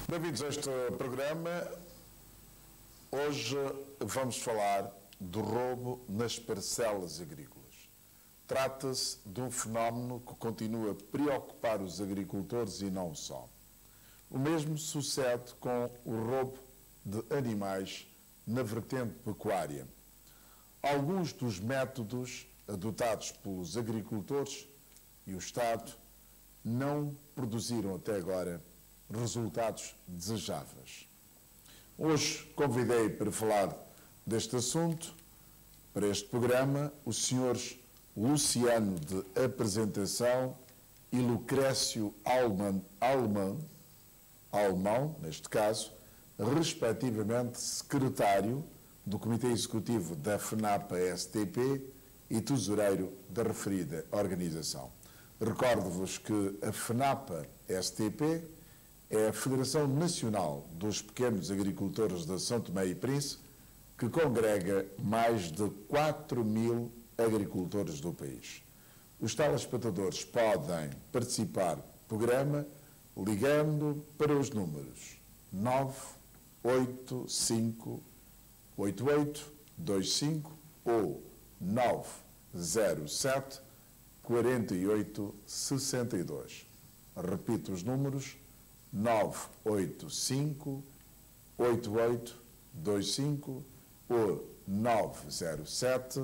Bem-vindos a este programa. Hoje vamos falar do roubo nas parcelas agrícolas. Trata-se de um fenómeno que continua a preocupar os agricultores e não só. O mesmo sucede com o roubo de animais na vertente pecuária. Alguns dos métodos adotados pelos agricultores e o Estado não produziram até agora resultados desejáveis. Hoje convidei para falar deste assunto, para este programa, os senhores Luciano de Apresentação e Lucrécio Alemão, neste caso, respectivamente secretário do Comitê Executivo da FNAPA-STP e tesoureiro da referida organização. Recordo-vos que a FNAPA-STP é a Federação Nacional dos Pequenos Agricultores de São Tomé e Príncipe, que congrega mais de 4.000 agricultores do país. Os telespectadores podem participar do programa ligando para os números 9858825 ou 907 4862. Repito os números: 985 8825 ou 907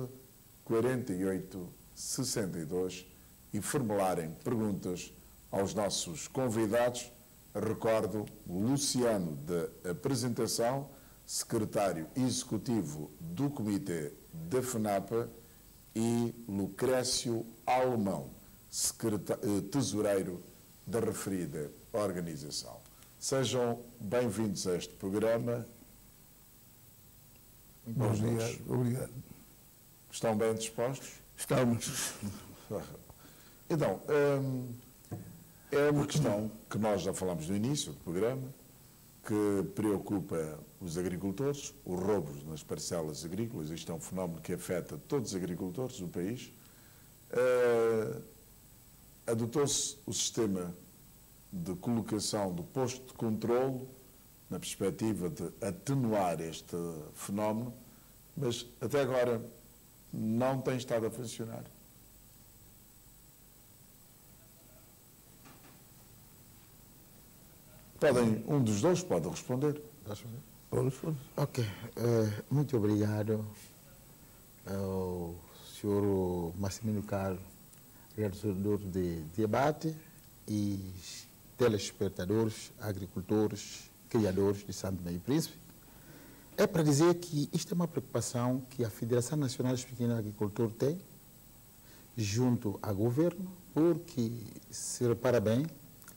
4862 e formularem perguntas aos nossos convidados. Recordo Luciano de Apresentação, secretário executivo do Comitê da FNAPA, e Lucrécio Alemão, tesoureiro da referida organização. Sejam bem-vindos a este programa. Bom dia, obrigado. Estão bem dispostos? Estamos. Então, é uma questão que nós já falámos no início do programa, que preocupa os agricultores, os roubos nas parcelas agrícolas. Isto é um fenómeno que afeta todos os agricultores do país. Adotou-se o sistema de colocação do posto de controlo na perspectiva de atenuar este fenómeno, mas até agora não tem estado a funcionar. Um dos dois pode responder. Ok. Muito obrigado ao senhor Massimino Carlos, realizador de debate, e telespectadores, agricultores, criadores de São Tomé e Príncipe. É para dizer que isto é uma preocupação que a Federação Nacional dos Pequenos Agricultores tem, junto ao governo, porque, se repara bem,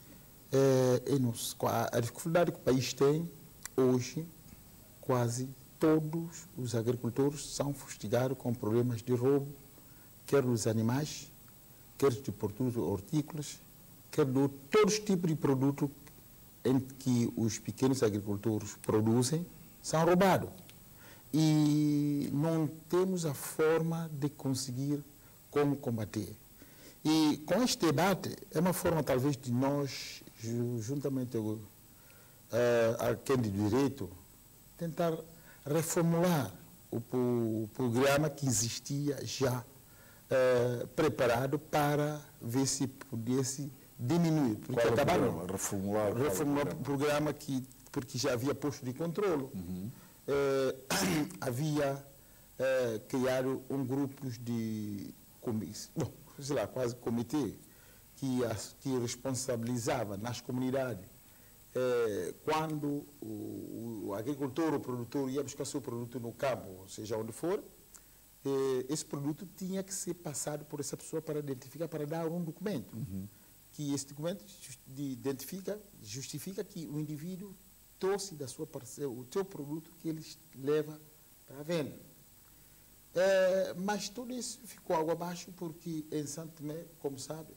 a dificuldade que o país tem hoje, quase todos os agricultores são fustigados com problemas de roubo, quer dos animais, quer de produtos hortícolas, quer de todos os tipos de produtos em que os pequenos agricultores produzem, são roubados. E não temos a forma de conseguir como combater. E com este debate, é uma forma talvez de nós, juntamente a quem de direito, tentar reformular o programa que existia já preparado para ver se pudesse diminuir. Porque acabaram reformular o programa porque já havia posto de controle. Havia criado um grupo de quase comitê que responsabilizava nas comunidades quando o agricultor ou o produtor ia buscar seu produto no campo, seja onde for, esse produto tinha que ser passado por essa pessoa para identificar, para dar um documento. Que esse documento justifica que o indivíduo trouxe da sua parcela o seu produto que ele leva para a venda. Mas tudo isso ficou água abaixo porque em São Tomé, como sabe,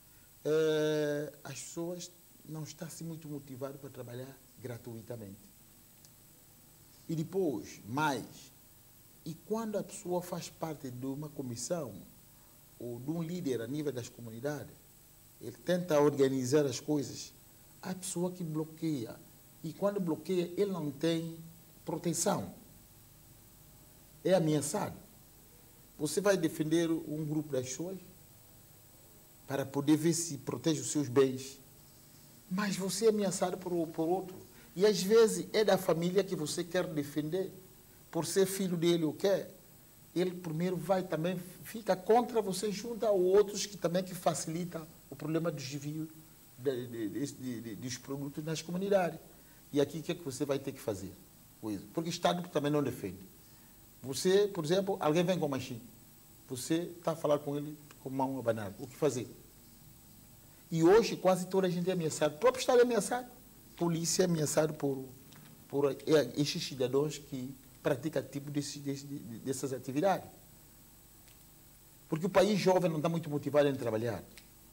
as pessoas não estão assim muito motivadas para trabalhar gratuitamente. E depois, e quando a pessoa faz parte de uma comissão ou de um líder a nível das comunidades, ele tenta organizar as coisas, a pessoa que bloqueia E quando bloqueia, ele não tem proteção. É ameaçado. Você vai defender um grupo das pessoas para poder ver se protege os seus bens, mas você é ameaçado por outro. E às vezes é da família que você quer defender, por ser filho dele ou quer. Ele primeiro vai também, fica contra você, junto a outros que também que facilitam o problema do desvio dos produtos nas comunidades. E aqui o que é que você vai ter que fazer? Porque o Estado também não defende. Você, por exemplo, alguém vem com machine, você está a falar com ele com mão abanada. O que fazer? E hoje quase toda a gente é ameaçada. O próprio Estado é ameaçado. A polícia é ameaçada por estes cidadãos que praticam tipo dessas atividades. Porque o país jovem não está muito motivado em trabalhar.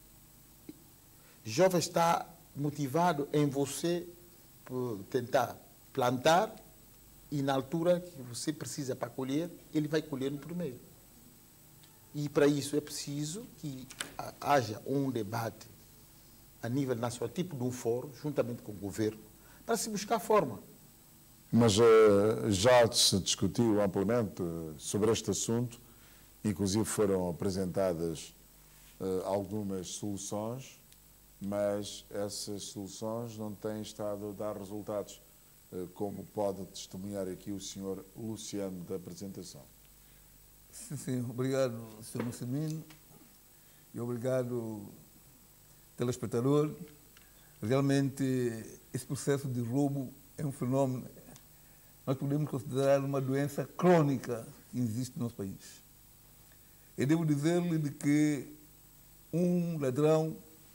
O jovem está motivado em você tentar plantar e na altura que você precisa para colher, ele vai colher no primeiro. E para isso é preciso que haja um debate a nível nacional, tipo de um fórum, juntamente com o governo, para se buscar forma. Mas já se discutiu amplamente sobre este assunto, inclusive foram apresentadas algumas soluções, mas essas soluções não têm estado a dar resultados, como pode testemunhar aqui o Sr. Luciano da apresentação. Sim, obrigado, Sr. Mussolini, e obrigado, telespectador. Realmente, esse processo de roubo é um fenômeno, nós podemos considerar uma doença crônica que existe no nosso país. Eu devo dizer-lhe de que um ladrão,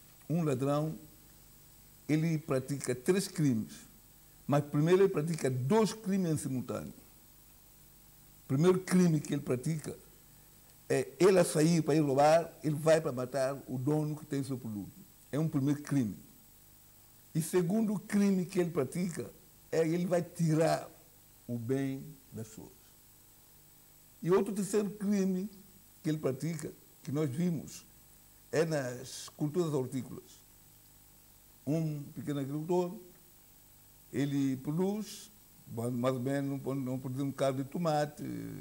ele pratica 3 crimes, mas primeiro ele pratica 2 crimes em simultâneo. O primeiro crime que ele pratica é ele a sair para ir roubar, ele vai para matar o dono que tem o seu produto. É um primeiro crime. E segundo crime que ele pratica é ele vai tirar o bem das pessoas. E outro terceiro crime que ele pratica, que nós vimos, é nas culturas hortícolas. Um pequeno agricultor, ele produz, mais ou menos, não produz um bocado de tomate,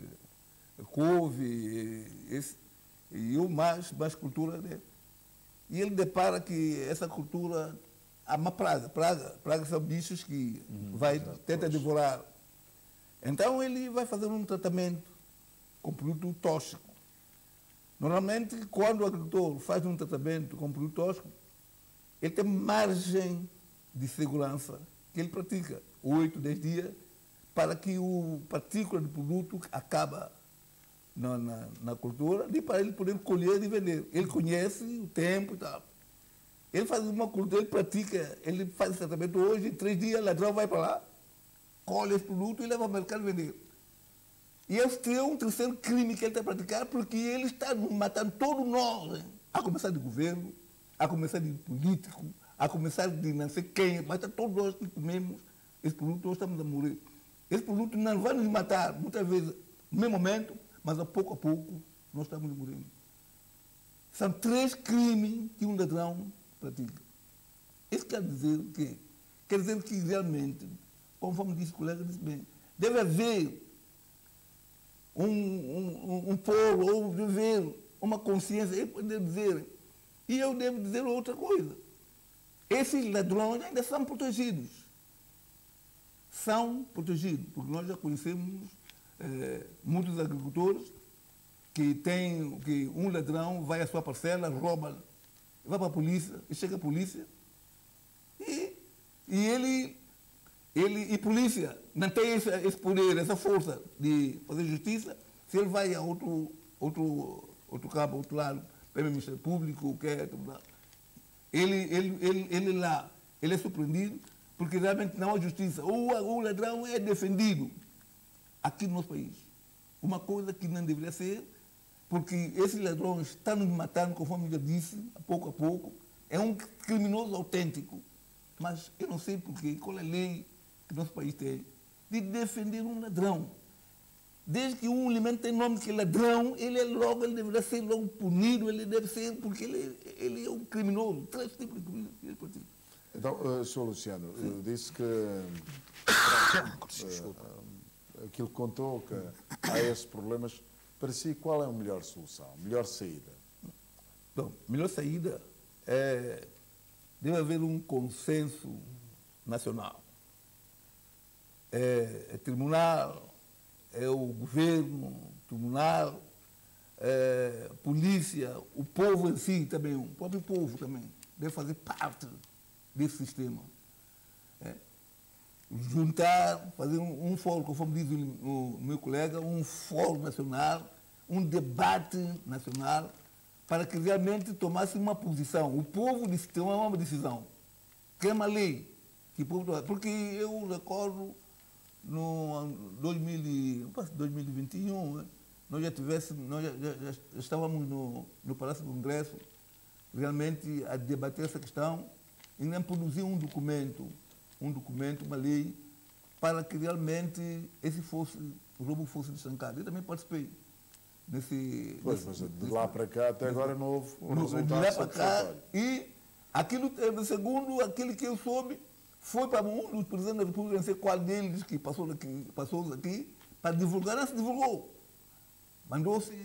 couve, e mais cultura dele. E ele depara que essa cultura há uma praga. Praga são bichos que tenta devorar. Então ele vai fazer um tratamento com produto tóxico. Normalmente, quando o agricultor faz um tratamento com produto tóxico, ele tem margem de segurança que ele pratica, 8, 10 dias, para que o partícula do produto acaba na cultura e para ele poder colher e vender. Ele conhece o tempo e tal. Ele faz uma cultura, ele pratica, ele faz esse tratamento hoje, em 3 dias, o ladrão vai para lá, colhe esse produto e leva ao mercado vender. E esse é um terceiro crime que ele está a praticar, porque ele está matando todos nós, hein? A começar de governo, a começar de político, a começar de não sei quem, mas todos nós que comemos esse produto, nós estamos a morrer. Esse produto não vai nos matar, muitas vezes, no mesmo momento, mas a pouco nós estamos morrendo. São 3 crimes que um ladrão pratica. Isso quer dizer o quê? Quer dizer que realmente, conforme disse o colega, disse bem, deve haver um foro, ou deve haver uma consciência, eu devo dizer. E eu devo dizer outra coisa. Esses ladrões ainda são protegidos. São protegidos, porque nós já conhecemos muitos agricultores que um ladrão vai à sua parcela, rouba, vai para a polícia, e chega a polícia, e polícia não tem esse poder, essa força de fazer justiça, se ele vai a outro campo, outro lado, para o Ministério Público, ele lá, ele é surpreendido, porque realmente não há justiça. O ladrão é defendido aqui no nosso país. Uma coisa que não deveria ser, porque esses ladrões estão nos matando, conforme eu já disse, a pouco, é um criminoso autêntico. Mas eu não sei porquê, qual é a lei que o nosso país tem de defender um ladrão. Desde que um elemento tem nome que é ladrão, ele deveria ser logo punido, ele deve ser, porque ele é um criminoso. 3 tipos de crimes que ele pratica. Então, Sr. Luciano, disse que aquilo que contou, que há esses problemas. Para si, qual é a melhor solução, a melhor saída? Bom, a melhor saída é... Deve haver um consenso nacional. É tribunal, é o governo, tribunal, polícia, o povo em si também, o próprio povo também, deve fazer parte desse sistema. Juntar, fazer um fórum, conforme diz o meu colega, um fórum nacional, um debate nacional, para que realmente tomasse uma posição. O povo tomar uma decisão. Que é uma lei. Porque eu recordo, no 2021, nós já estávamos no Palácio do Congresso, realmente a debater essa questão, e nem produzir um documento, uma lei, para que realmente o roubo fosse estancado. Eu também participei Mas de lá para cá, até agora não houve um resultado de lá para cá, satisfatório. e aquilo, segundo aquilo que eu soube, foi para um dos presidentes da República, não sei qual deles que passou aqui, para divulgar, não se divulgou. Mandou-se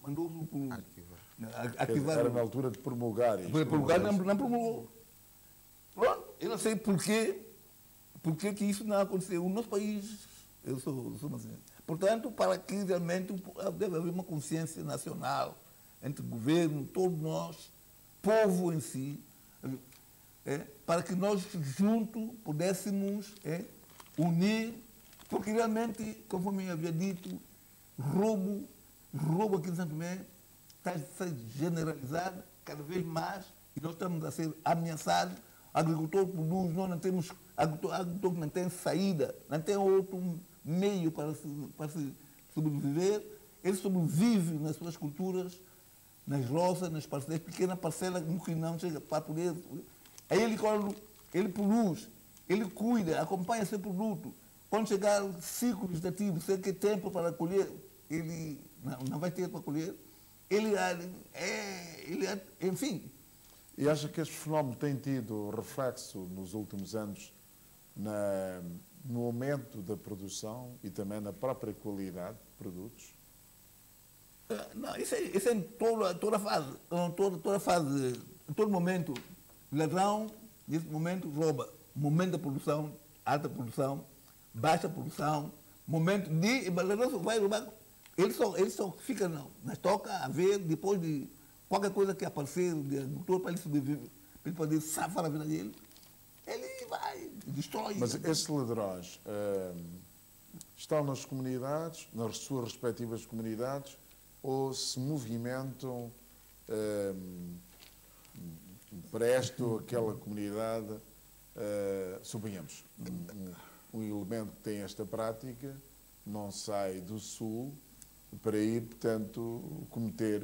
arquivar. Era na altura de promulgar isto. Promulgar, não promulgou. Pronto, eu não sei porquê que isso não aconteceu. O nosso país, eu sou assim. Portanto, para que realmente deve haver uma consciência nacional entre o governo, todos nós, povo em si, para que nós juntos pudéssemos unir, porque realmente, conforme eu havia dito, roubo aqui em Santo Tomé está a ser generalizado cada vez mais e nós estamos a ser ameaçados. O agricultor produz, nós não temos, agricultor não tem saída, não tem outro meio para se sobreviver. Ele sobrevive nas suas culturas, nas roças, nas parcelas, pequena parcela que não chega para poder. Aí ele produz, ele cuida, acompanha seu produto. Quando chegar o ciclo vegetativo, sei que tempo para colher, ele não vai ter para colher. Enfim. E acha que este fenómeno tem tido reflexo nos últimos anos no aumento da produção e também na própria qualidade de produtos? Não, isso é em toda fase, em todo momento. O ladrão, nesse momento, rouba. Momento da produção, alta produção, baixa produção, momento de... O ladrão vai roubar. Ele só fica nas tocas a ver, depois de qualquer coisa que aparecer, de agricultor, para ele sobreviver, para ele poder safar a vida dele, ele vai, destrói. Mas esses ladrões estão nas comunidades, nas suas respectivas comunidades, ou se movimentam para esta ou aquela comunidade? Suponhamos, um elemento que tem esta prática não sai do sul para ir, portanto, cometer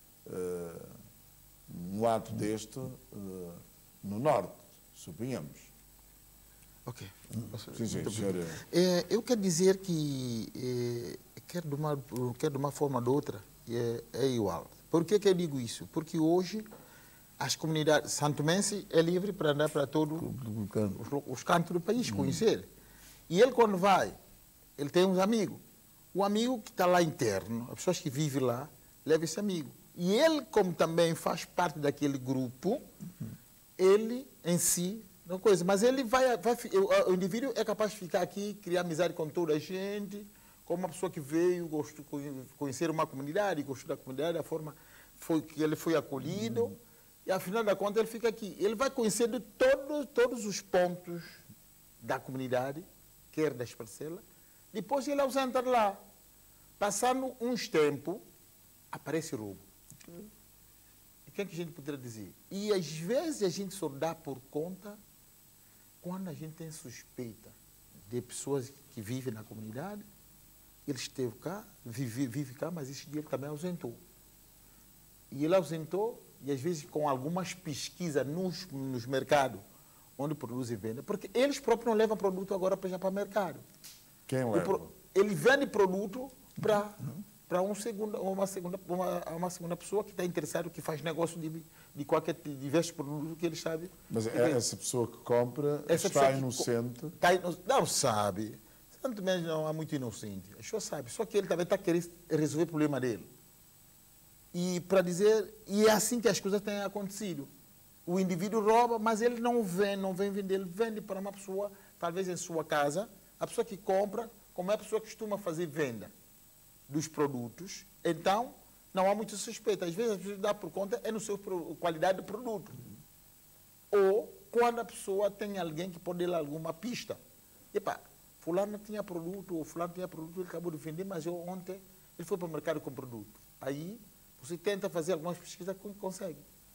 um ato deste no norte, suponhamos. Ok. Sim, senhora. Eu quero dizer que, quer de uma forma ou de outra, é igual. Por que eu digo isso? Porque hoje as comunidades santomense é livre para andar para todos os cantos do país, conhecer. E ele, quando vai, ele tem uns amigos. O amigo que está lá interno, as pessoas que vivem lá, leva esse amigo. E ele, como também faz parte daquele grupo, ele em si, não coisa, mas ele o indivíduo é capaz de ficar aqui, criar amizade com toda a gente, como uma pessoa que veio, gostou de conhecer uma comunidade, gostou da comunidade, da forma que ele foi acolhido, e afinal da conta ele fica aqui. Ele vai conhecendo todos os pontos da comunidade, quer das parcelas, depois ele ausenta lá. Passando uns tempos, aparece roubo. O que é que a gente poderia dizer? E às vezes a gente só dá por conta quando a gente tem suspeita de pessoas que vivem na comunidade, ele esteve cá, vive cá, mas esse dia ele também ausentou. E ele ausentou, e às vezes com algumas pesquisas nos mercados, onde produzem e vendem, porque eles próprios não levam produto agora para o mercado. Quem leva? Ele vende produto para uma segunda pessoa que está interessada, que faz negócio de qualquer diversos produtos que ele sabe. Mas essa pessoa que compra está inocente? Não sabe. Santo Mesmo não é muito inocente. A pessoa sabe. Só que ele também está querendo resolver o problema dele. E para dizer, e é assim que as coisas têm acontecido. O indivíduo rouba, mas ele não vem vender, ele vende para uma pessoa, talvez em sua casa. A pessoa que compra, como é a pessoa que costuma fazer venda dos produtos, então não há muita suspeita. Às vezes a pessoa dá por conta é no seu qualidade do produto. Ou quando a pessoa tem alguém que pode dar alguma pista. Epa, fulano tinha produto, ou fulano tinha produto, ele acabou de vender, mas ontem ele foi para o mercado com produto. Aí você tenta fazer algumas pesquisas que consegue.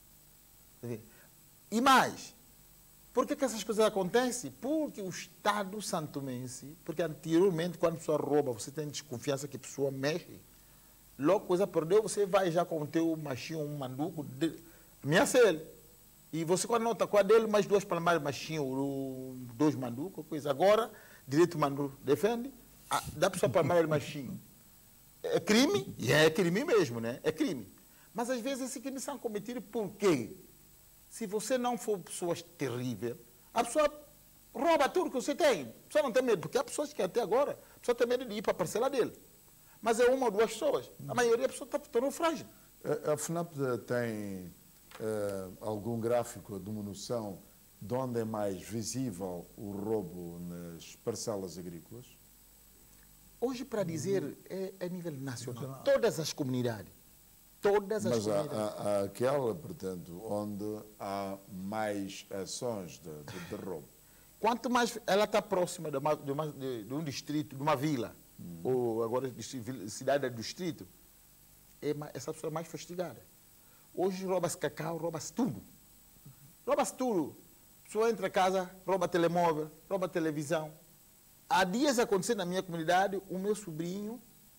E mais, por que essas coisas acontecem? Porque o Estado santomense, porque anteriormente, quando a pessoa rouba, você tem desconfiança que a pessoa mexe, logo coisa perdeu, você vai já com o teu machinho, um manduco, ameaça ele. E você, quando nota com a dele, mais duas palmadas machinho, dois manducos, coisa. Agora, direito manduco defende, dá para a pessoa palmar ele machinho. É crime? E é crime mesmo, né? É crime. Mas às vezes esses crimes são cometidos por quê? Se você não for pessoa terrível, a pessoa rouba tudo que você tem. A pessoa não tem medo, porque há pessoas que até agora, a pessoa tem medo de ir para a parcela dele. Mas é uma ou duas pessoas. A maioria da pessoa está tornando frágil. A FNAP tem algum gráfico de uma noção de onde é mais visível o roubo nas parcelas agrícolas? Hoje, para dizer, é a nível nacional. Todas as comunidades. Mas há aquela, portanto, onde há mais ações de roubo. Quanto mais ela está próxima de um distrito, de uma vila, ou agora cidade do distrito, essa pessoa é mais fastigada. Hoje rouba-se cacau, rouba-se tudo. Rouba-se tudo. A pessoa entra em casa, rouba telemóvel, rouba televisão. Há dias aconteceu na minha comunidade, o meu sobrinho,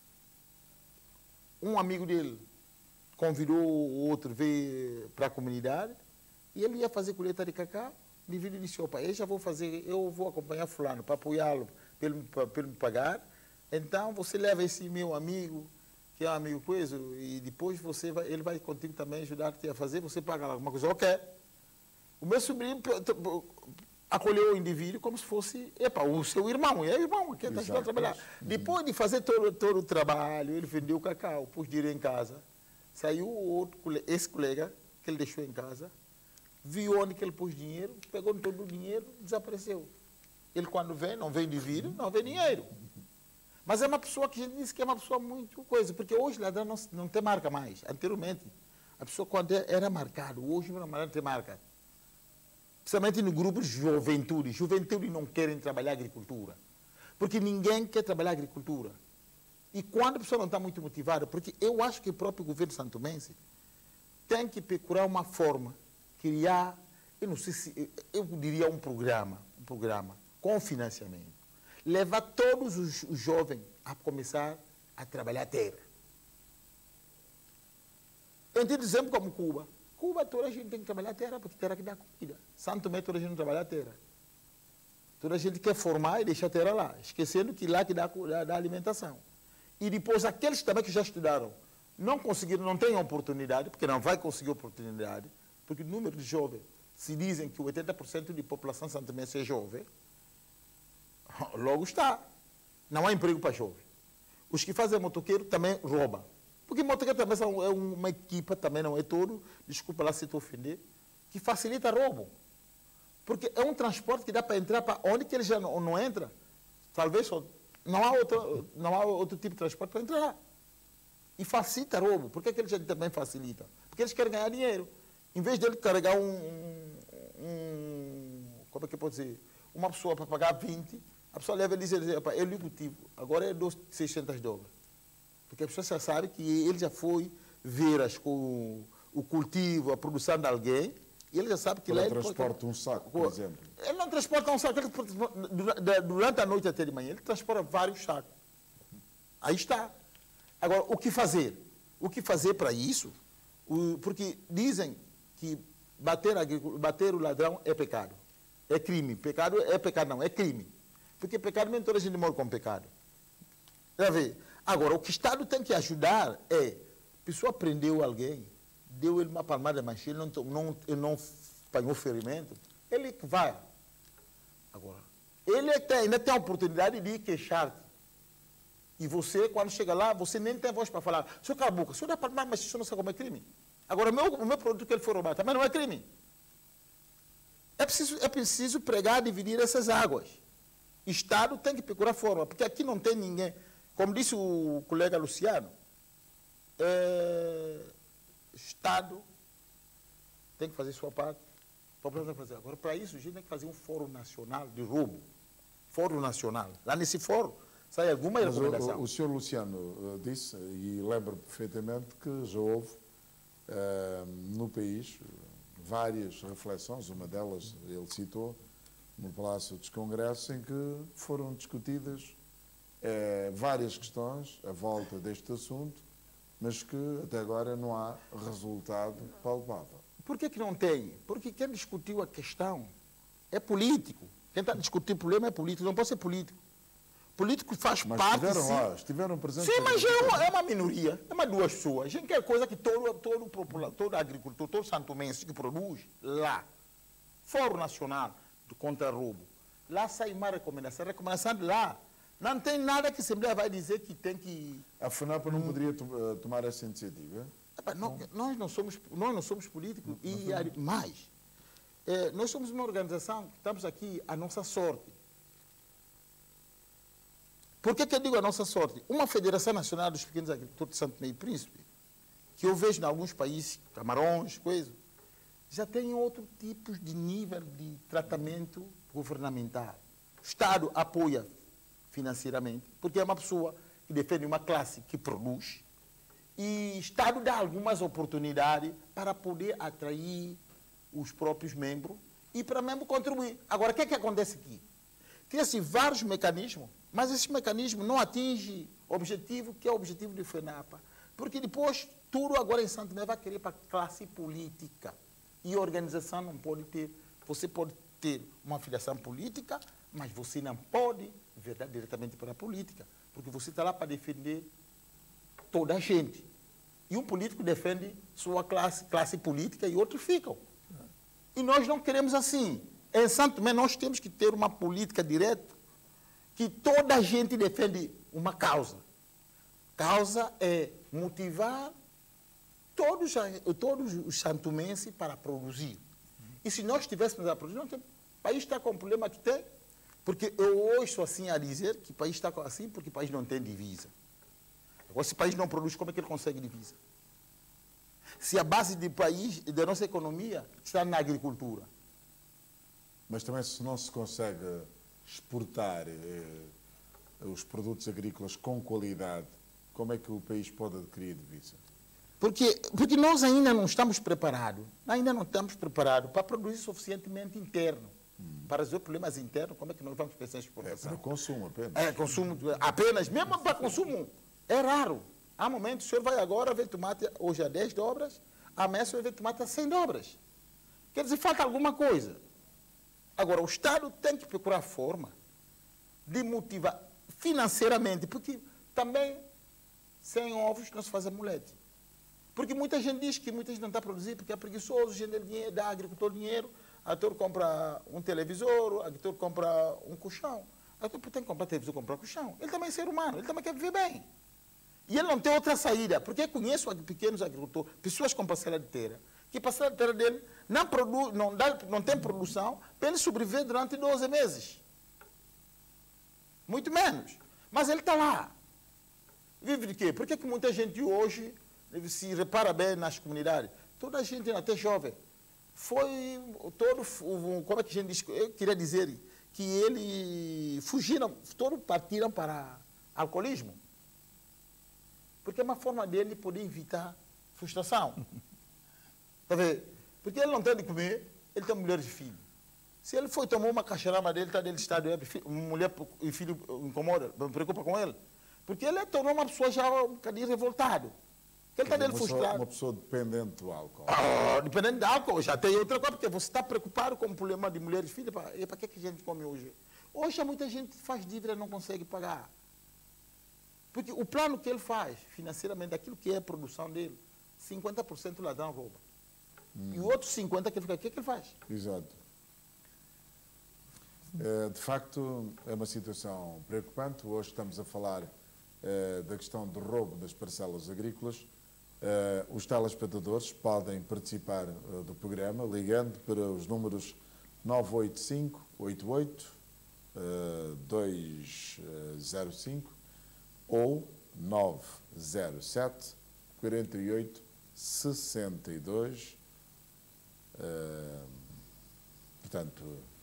um amigo dele, convidou o outro vir para a comunidade e ele ia fazer colheita de cacau. O indivíduo disse: opa, eu vou acompanhar fulano para apoiá-lo, para ele me pagar. Então você leva esse meu amigo, que é um amigo coisa, e depois ele vai contigo também ajudar-te a fazer, você paga alguma coisa. Ok. O meu sobrinho acolheu o indivíduo como se fosse o seu irmão. É o irmão que está ajudando a trabalhar. Depois de fazer todo o trabalho, ele vendeu o cacau, pôs dinheiro em casa. Saiu esse colega que ele deixou em casa, viu onde que ele pôs dinheiro, pegou todo o dinheiro, desapareceu. Ele, quando vem, não vem indivíduo, não vem dinheiro. Mas é uma pessoa que a gente disse que é uma pessoa muito coisa, porque hoje ladrão não tem marca mais. Anteriormente, a pessoa quando era marcado, hoje não tem marca. Principalmente no grupo de juventude. Juventude não querem trabalhar agricultura. Porque ninguém quer trabalhar agricultura. E quando a pessoa não está muito motivada, porque eu acho que o próprio governo santomense tem que procurar uma forma, criar, eu não sei se, eu diria um programa com financiamento. Levar todos os jovens a começar a trabalhar a terra. Eu entendo exemplo como Cuba. Cuba, toda a gente tem que trabalhar a terra, porque terra que dá comida. Santo Tomé, toda a gente não trabalha a terra. Toda a gente quer formar e deixar a terra lá, esquecendo que lá que dá alimentação. E depois, aqueles também que já estudaram, não conseguiram, não têm oportunidade, porque não vai conseguir oportunidade, porque o número de jovens, se dizem que 80% da população santomense é jovem, logo está. Não há emprego para jovem. Os que fazem motoqueiro também roubam. Porque motoqueiro também é uma equipa, também não é todo, desculpa lá se estou ofender, que facilita roubo. Porque é um transporte que dá para entrar para onde que ele já não entra. Talvez não há outro tipo de transporte para entrar. E facilita roubo. Por que ele já também facilita? Porque eles querem ganhar dinheiro. Em vez dele carregar como é que eu posso dizer? Uma pessoa para pagar 20, a pessoa leva e diz, eu lhe cultivo, agora eu dou $600. Porque a pessoa já sabe que ele já foi ver o cultivo, a produção de alguém, e ele já sabe que ele lá... Ele transporta um saco, por exemplo. Ele não transporta um saco, durante a noite até de manhã, ele transporta vários sacos. Aí está. Agora, o que fazer? O que fazer para isso? Porque dizem que bater o ladrão é pecado. É crime. Pecado é pecado, não, é crime. Porque pecado nem toda a gente morre com pecado. Já vê. Agora, o que o Estado tem que ajudar é, a pessoa prendeu alguém, deu ele uma palmada, mas ele não apanhou ferimento, ele que vai. Agora, ele ainda tem a oportunidade de queixar-te. E você, quando chega lá, você nem tem voz para falar. Senhor cala a boca, o senhor dá palmada, mas o senhor não sabe como é crime. Agora, o meu produto que ele foi roubar também não é crime. É preciso pregar, dividir essas águas. O Estado tem que procurar forma, porque aqui não tem ninguém. Como disse o colega Luciano, o Estado tem que fazer sua parte. Agora, para isso, a gente tem que fazer um fórum nacional de roubo. Fórum nacional. Lá nesse fórum, sai alguma recomendação. O senhor Luciano disse, e lembro perfeitamente, que já houve no país várias reflexões, uma delas ele citou, no Palácio dos Congressos, em que foram discutidas várias questões à volta deste assunto, mas que até agora não há resultado palpável. Por que não tem? Porque quem discutiu a questão é político. Quem está a discutir o problema é político, não pode ser político. Político faz mas parte... Mas estiveram sim. lá, estiveram presentes... Sim, mas é uma minoria, é uma duas pessoas. A gente quer coisa que todo agricultor, todo santomense que produz, lá. Fórum Nacional do Contra-Roubo. Lá sai uma recomendação. A recomendação de lá não tem nada que a Assembleia vai dizer que tem que... A FNAP não poderia tomar essa iniciativa? Nós não somos políticos e mais. Nós somos uma organização que estamos aqui à nossa sorte. Por que eu digo a nossa sorte? Uma Federação Nacional dos Pequenos Agricultores de Santo Tomé e Príncipe, que eu vejo em alguns países, Camarões, coisa, já tem outro tipo de nível de tratamento governamental. O Estado apoia financeiramente, porque é uma pessoa que defende uma classe que produz, e o Estado dá algumas oportunidades para poder atrair os próprios membros e para mesmo contribuir. Agora, o que é que acontece aqui? Cria-se vários mecanismos, mas esse mecanismo não atinge o objetivo, que é o objetivo do FENAPA. Porque depois, tudo agora em Santo Tomé vai querer para a classe política. E a organização não pode ter. Você pode ter uma filiação política, mas você não pode vir diretamente para a política. Porque você está lá para defender toda a gente. E um político defende sua classe política e outros ficam. E nós não queremos assim. Em Santo Tomé, nós temos que ter uma política direta que toda a gente defende uma causa. Causa é motivar todos os santomenses para produzir. E se nós estivéssemos a produzir, o país está com o problema que tem, porque eu ouço assim a dizer que o país está assim porque o país não tem divisa. Agora, se o país não produz, como é que ele consegue divisa? Se a base do país, da nossa economia, está na agricultura. Mas também se não se consegue exportar os produtos agrícolas com qualidade, como é que o país pode adquirir divisa? Porque nós ainda não estamos preparados, para produzir suficientemente interno. Para resolver problemas internos, como é que nós vamos pensar em exportação? É para consumo apenas. É, consumo apenas, mesmo para consumo, é raro. Há momentos, o senhor vai agora ver tomate hoje a 10 dobras, amanhã o senhor vai ver tomate a 100 dobras. Quer dizer, falta alguma coisa. Agora, o Estado tem que procurar forma de motivar financeiramente, porque também sem ovos não se faz omelete. Porque muita gente diz que muita gente não está a produzir porque é preguiçoso, gente dá agricultor dinheiro, o agricultor compra um televisor, o agricultor compra um colchão. O agricultor tem que comprar televisor, comprar colchão. Ele também é ser humano, ele também quer viver bem. E ele não tem outra saída, porque eu conheço pequenos agricultores, pessoas com parcela de terra, que a parcela de terra dele não tem produção para ele sobreviver durante 12 meses. Muito menos. Mas ele está lá. Vive de quê? Por que muita gente hoje se repara bem nas comunidades? Toda a gente, até jovem, foi todo, como é que a gente diz? Eu queria dizer que eles fugiram, todos partiram para alcoolismo. Porque é uma forma dele poder evitar frustração. Está vendo? Porque ele não tem de comer, ele tem mulher e filho. Se ele foi tomar uma caixarama dele, está dele estado, mulher e filho incomoda, não preocupa com ele. Porque ele tornou uma pessoa já um bocadinho revoltado. Ele está dele frustrado. Uma pessoa dependente do álcool. Dependente do álcool, já tem outra coisa, porque você está preocupado com o problema de mulher e filho. E para que a gente come hoje? Hoje muita gente faz dívida e não consegue pagar. Porque o plano que ele faz, financeiramente, aquilo que é a produção dele, 50% o ladrão rouba. E o outro 50% que ele fica, o que é que ele faz? Exato. De facto, é uma situação preocupante. Hoje estamos a falar da questão do roubo das parcelas agrícolas. Os telespectadores podem participar do programa ligando para os números 985 88 205 ou 907 48 62. Portanto,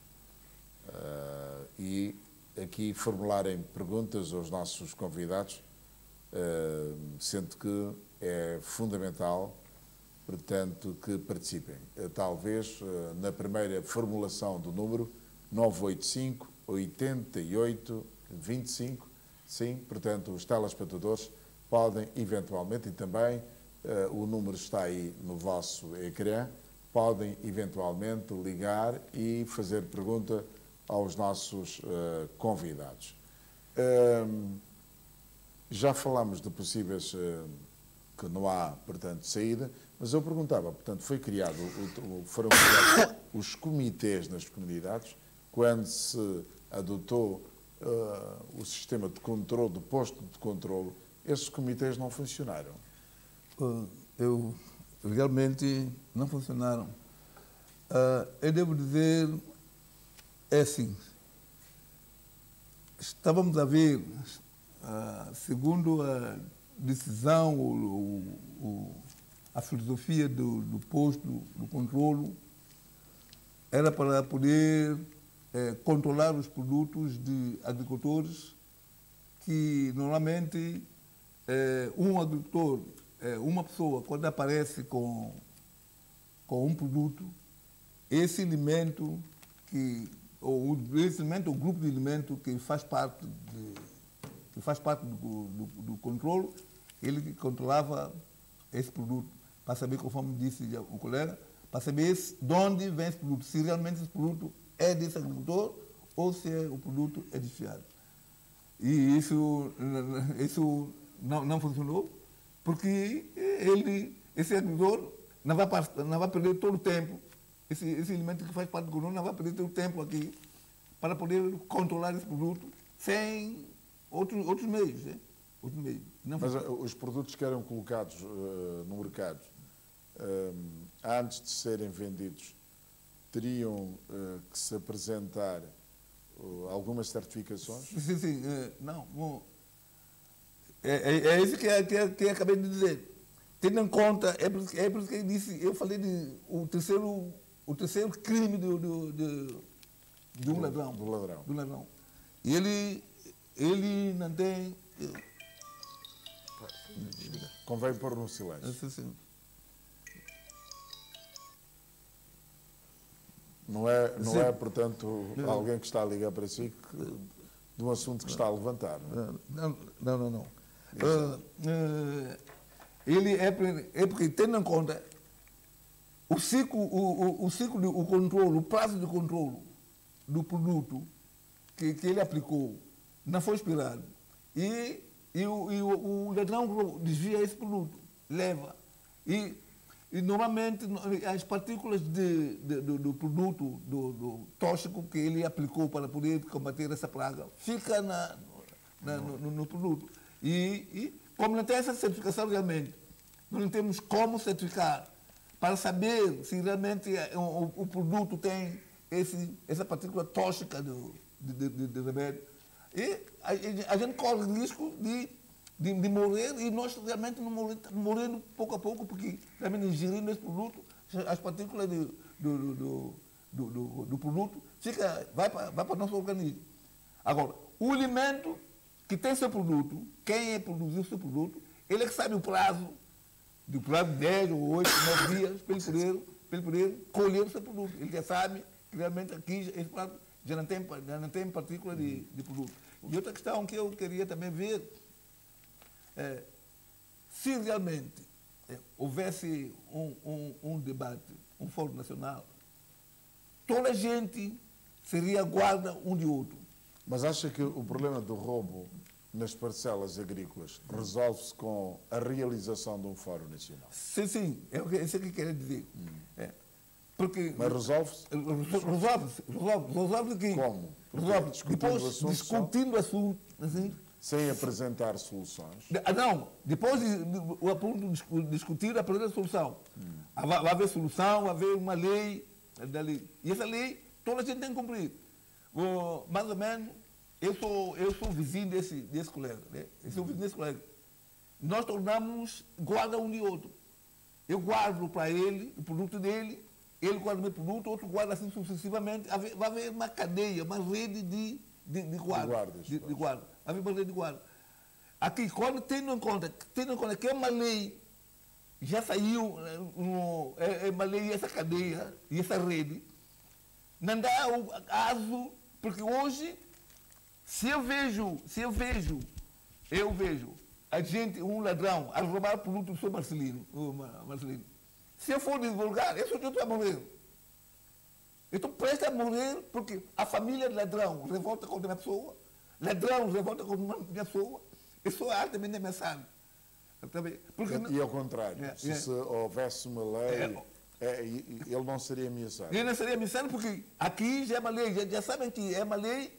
e aqui formularem perguntas aos nossos convidados, sendo que é fundamental, portanto, que participem. Talvez na primeira formulação do número 985 88 25, sim, portanto, os telespectadores podem eventualmente, e também o número está aí no vosso ecrã, podem eventualmente ligar e fazer pergunta aos nossos convidados. Já falámos de possíveis que não há, portanto, saída, mas eu perguntava, portanto, foram criados os comitês nas comunidades, quando se adotou o sistema de controle, do posto de controle, esses comitês não funcionaram? Realmente não funcionaram. Eu devo dizer, é assim, estávamos a ver, segundo a decisão, a filosofia do posto do controlo, era para poder controlar os produtos de agricultores que normalmente um agricultor, uma pessoa, quando aparece com um produto, esse alimento, o grupo de alimento que faz parte do controle, ele controlava esse produto, para saber, conforme disse o colega, para saber de onde vem esse produto, se realmente esse produto é desse agricultor ou se o produto é desfiado. E isso não funcionou, porque esse agricultor não vai perder todo o tempo, esse alimento que faz parte do controle não vai perder todo o tempo aqui para poder controlar esse produto sem outros meios. Né? Mas os produtos que eram colocados no mercado, antes de serem vendidos, teriam que se apresentar algumas certificações? Sim. Não. É isso que eu acabei de dizer. Tendo em conta, é por isso que eu falei o terceiro crime de um ladrão. Do ladrão. E ele não tem... Convém pôr no silêncio. Sim. Não é, portanto, alguém que está a ligar para si de um assunto que está a levantar. Não. Ele é porque, tendo em conta o controle, o prazo de controle do produto que ele aplicou não foi esperado. E o ladrão desvia esse produto, leva. E normalmente as partículas do produto tóxico que ele aplicou para poder combater essa praga fica no produto. E como não tem essa certificação realmente, nós não temos como certificar para saber se realmente o produto tem essa partícula tóxica de remédio. E a gente corre o risco de morrer, e nós realmente não morrendo pouco a pouco, porque realmente ingerindo esse produto, as partículas do produto vai para o nosso organismo. Agora, o alimento que tem seu produto, quem produziu o seu produto, ele é que sabe o prazo de 10 ou 8, 9 dias para ele poder colher o seu produto. Ele já sabe que realmente aqui esse prazo já não tem partícula de produto. E outra questão que eu queria também ver, se realmente houvesse um debate, um fórum nacional, toda a gente seria guarda um de outro. Mas acha que o problema do roubo nas parcelas agrícolas resolve-se com a realização de um Fórum Nacional. Sim, sim, é isso que eu quero dizer. Porque Mas resolve-se? Resolve que... Como? Resolve depois discutindo o assunto, assim, sem apresentar soluções? Não, depois o assunto discutir, apresentar a solução. Vai haver solução, vai haver uma lei, e essa lei toda a gente tem que cumprir. Mais ou menos, eu sou vizinho desse colega. Né? Eu sou vizinho desse colega. Nós tornamos guarda um de outro. Eu guardo para ele o produto dele, ele guarda o meu produto, outro guarda assim sucessivamente. Vai haver uma cadeia, uma rede de guarda. De guarda. Vai haver uma rede de guarda. Aqui, quando tendo em conta que é uma lei, já saiu, é uma lei, essa cadeia e essa rede, não dá o caso, porque hoje, se eu vejo a gente, um ladrão, a roubar produto do seu Marcelino, se eu for divulgar, eu estou a morrer. Eu estou prestes a morrer porque a família do ladrão revolta contra a minha pessoa, ladrão revolta contra a minha pessoa, eu sou altamente ameaçado. E ao contrário, se houvesse uma lei, ele não seria ameaçado. Ele não seria ameaçado porque aqui já é uma lei, já sabem que é uma lei,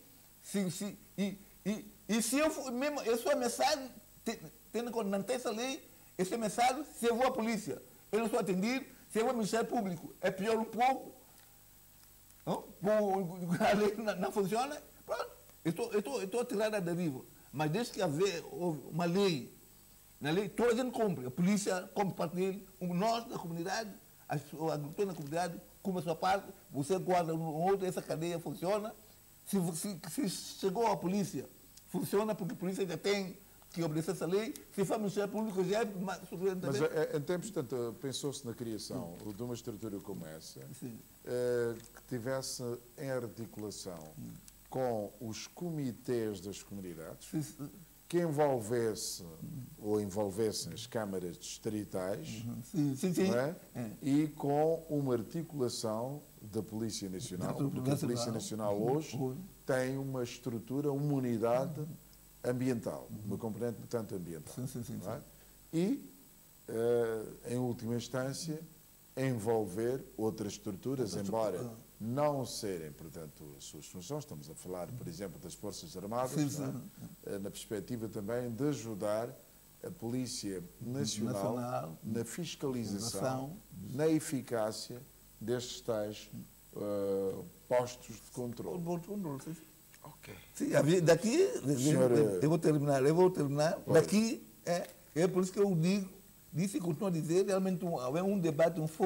e se eu for, mesmo, eu sou ameaçado, tendo que não ter essa lei, eu sou ameaçado, se eu vou à polícia, eu não sou atendido, se eu vou ao Ministério Público, é pior um pouco, não? A lei não funciona, pronto, eu estou a tirar da deriva. Mas desde que haver uma lei, na lei toda a gente cumpre, a polícia cumpre parte dele, nós da comunidade, a agricultura na comunidade cumpre a sua parte, você guarda um outro, essa cadeia funciona. Se chegou a polícia, funciona porque a polícia já tem que obedecer essa lei, se for o Ministério Público já é mais também. Mas em tempos, portanto, pensou-se na criação de uma estrutura como essa, que tivesse em articulação com os comitês das comunidades, que envolvessem as câmaras distritais, não é? E com uma articulação da Polícia Nacional, porque a Polícia Nacional hoje tem uma estrutura, uma unidade ambiental, uma componente, portanto, ambiental. Não é? E, em última instância, envolver outras estruturas, embora não serem, portanto, as suas funções. Estamos a falar, por exemplo, das Forças Armadas, na perspectiva também de ajudar a Polícia Nacional na fiscalização, na eficácia destes tais postos de controle. Ok. Sim, daqui, eu vou terminar. Daqui, é por isso que eu disse e continuo a dizer, realmente é um debate, um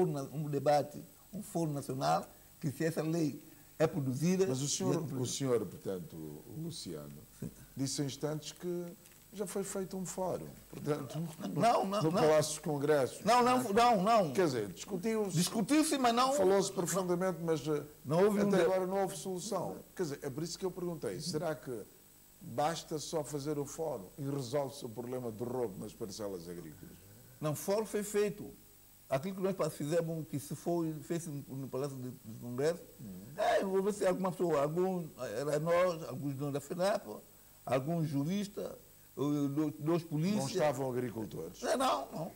fórum nacional, que se essa lei é produzida... Mas o senhor, portanto, o Luciano, disse em instantes que já foi feito um fórum, portanto, no Palácio dos Congressos. Não. Quer dizer, discutiu-se... Discutiu-se, mas não... Falou-se profundamente, mas não houve até agora não houve solução. Quer dizer, é por isso que eu perguntei, será que basta só fazer o fórum e resolve-se o problema do roubo nas parcelas agrícolas? Não, o fórum foi feito. Aquilo que nós fizemos, que se fez no Palácio dos Congressos, envolveu-se alguma pessoa, era nós, alguns donos da FENAP, alguns juristas, dois polícias. Não estavam agricultores? Não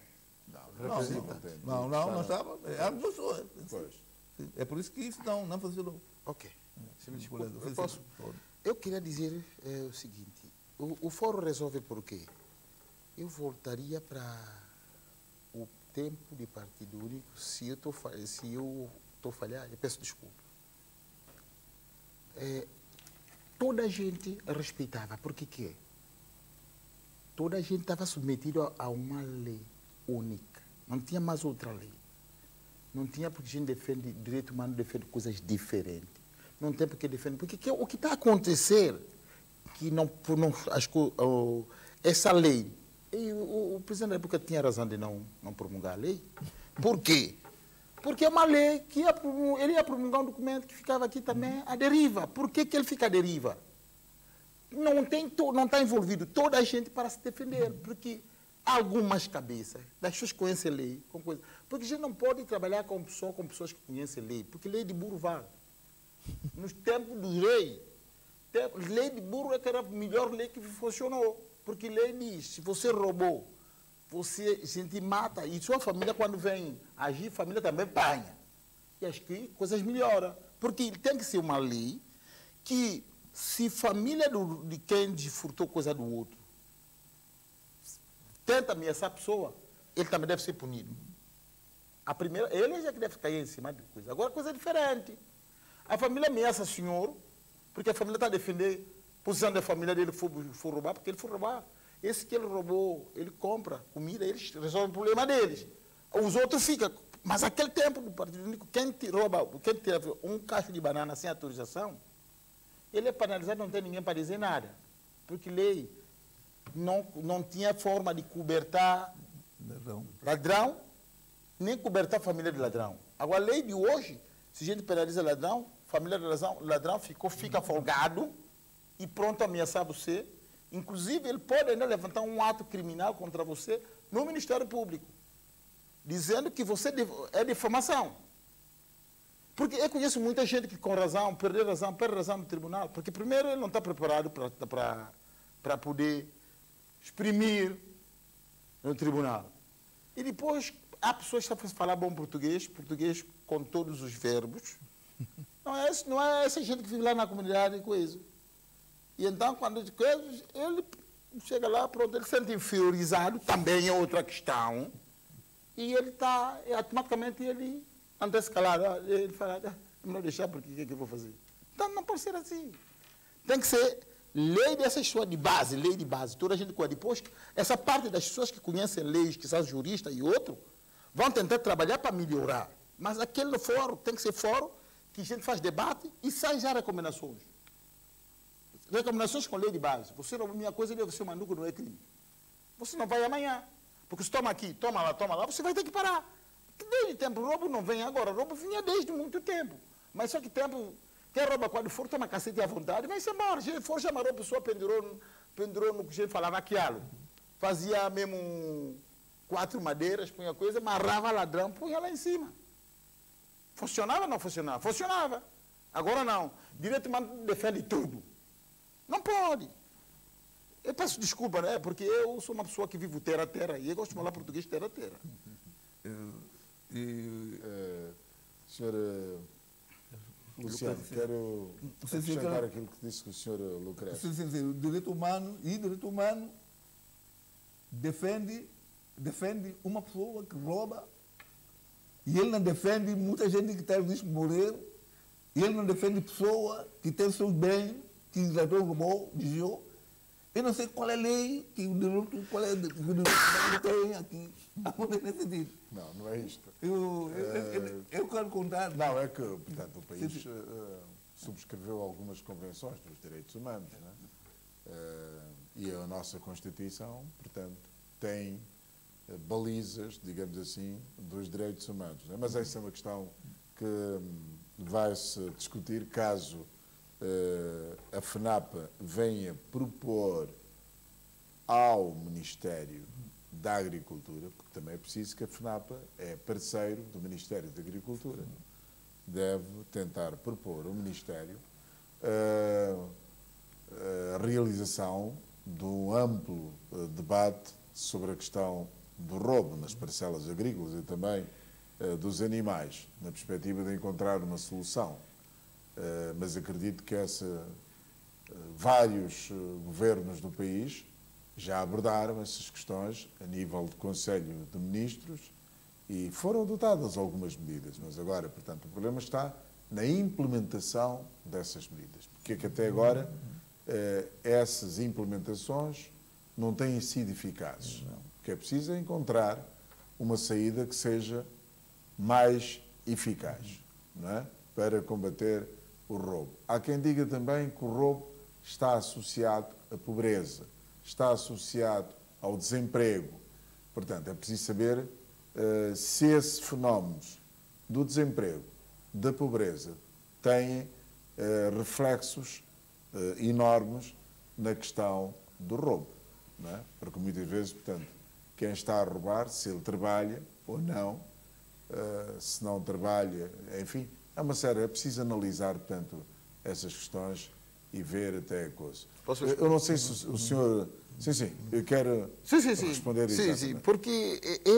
estavam. Eram pessoas. É por isso que isso não funcionou. Ok. Eu queria dizer o seguinte, o fórum resolve por quê? Eu voltaria para o tempo de partido único. Se eu estou falhando, eu peço desculpa. Toda a gente respeitava, porque quê? Toda a gente estava submetido a uma lei única. Não tinha mais outra lei. Não tinha porque a gente defende direito humano, defende coisas diferentes. Não tem porque defende. Porque o que está a acontecer, que essa lei, o presidente da República tinha razão de não promulgar a lei. Por quê? Porque é uma lei que ele ia promulgar um documento que ficava aqui também à deriva. Por que ele fica à deriva? Não está envolvido toda a gente para se defender, porque algumas cabeças das pessoas conhecem a lei, porque a gente não pode trabalhar com pessoas que conhecem a lei, porque lei de burro vale. Nos tempos dos reis, Lei de burro é que era a melhor lei que funcionou. Porque lei diz, se você roubou, a gente mata. E sua família, quando vem agir, a família também apanha. E acho que coisas melhoram. Porque tem que ser uma lei que, se família de quem desfrutou coisa do outro tenta ameaçar a pessoa, ele também deve ser punido. A primeira, ele já que deve cair em cima de coisa. Agora, coisa diferente. A família ameaça o senhor, porque a família está a defender a posição da família dele for roubar, porque ele for roubar. Esse que ele roubou, ele compra comida, eles resolvem o problema deles. Os outros ficam. Mas aquele tempo do Partido Único, quem tira um cacho de banana sem autorização, ele é penalizado, não tem ninguém para dizer nada. Porque lei não tinha forma de cobertar ladrão, nem cobertar a família de ladrão. Agora, a lei de hoje, se a gente penaliza ladrão, a família de ladrão fica folgado e pronto a ameaçar você. Inclusive, ele pode ainda levantar um ato criminal contra você no Ministério Público, dizendo que você é difamação. Porque eu conheço muita gente que com razão, perde razão no tribunal, porque primeiro ele não está preparado para poder exprimir no tribunal. E depois, há pessoas que sabem falar bom português com todos os verbos. Não é essa gente que vive lá na comunidade e coisa. E então, quando ele chega lá, pronto, ele se sente inferiorizado, também é outra questão. E ele está, automaticamente, ele anda escalado. Ele fala, não deixar, porque o que eu vou fazer? Então, não pode ser assim. Tem que ser lei dessas pessoas de base, lei de base. Toda a gente conhece. Depois, essa parte das pessoas que conhecem leis, que são juristas e outros, vão tentar trabalhar para melhorar. Mas aquele fórum tem que ser fórum que a gente faz debate e sai já recomendações. Recomendações com lei de base. Você roubou minha coisa, você é maluco, não é crime. Você não vai amanhã. Porque se toma aqui, toma lá, você vai ter que parar. Desde tempo, o roubo não vem agora, o roubo vinha desde muito tempo. Mas só que tempo, quem rouba quando for, toma cacete à vontade, vai-se embora. Se for, chamarou a pessoa, pendurou no que a gente falava, aquilo. Fazia mesmo 4 madeiras, punha coisa, amarrava ladrão, punha lá em cima. Funcionava ou não funcionava? Funcionava. Agora não. Direito humano defende tudo. Não pode. Eu peço desculpa, né? Porque eu sou uma pessoa que vivo terra a terra e eu gosto de falar português terra a terra. Senhor Luciano, quero acrescentar aquilo que disse o senhor Lucrécio. Sim. O direito humano defende uma pessoa que rouba e ele não defende muita gente que está em risco de morrer e ele não defende pessoa que tem seus bens, que o ladrão roubou, desviou. Eu não sei qual é a lei, qual é o direito que tem aqui, nesse sentido. Não é isto. Eu quero contar... Não, é que, portanto, o país subscreveu algumas convenções dos direitos humanos, né? E a nossa Constituição, portanto, tem balizas, digamos assim, dos direitos humanos. Né? Mas essa é uma questão que vai-se discutir caso a FNAPA venha propor ao Ministério da Agricultura, porque também é preciso que a FNAPA é parceiro do Ministério da Agricultura, deve tentar propor ao Ministério a realização de um amplo debate sobre a questão do roubo nas parcelas agrícolas e também dos animais, na perspectiva de encontrar uma solução. Mas acredito que vários governos do país já abordaram essas questões a nível de Conselho de Ministros e foram adotadas algumas medidas, mas agora, portanto, o problema está na implementação dessas medidas, porque é que até agora essas implementações não têm sido eficazes. O que é preciso é encontrar uma saída que seja mais eficaz, não é? Para combater o roubo. Há quem diga também que o roubo está associado à pobreza, está associado ao desemprego. Portanto, é preciso saber se esses fenómenos do desemprego, da pobreza, têm reflexos enormes na questão do roubo. Não é? Porque muitas vezes, portanto, quem está a roubar, se ele trabalha ou não, se não trabalha, enfim, é preciso analisar, portanto, essas questões e ver até a coisa. Posso Eu não sei se o senhor... Sim, eu quero responder isso. Sim, porque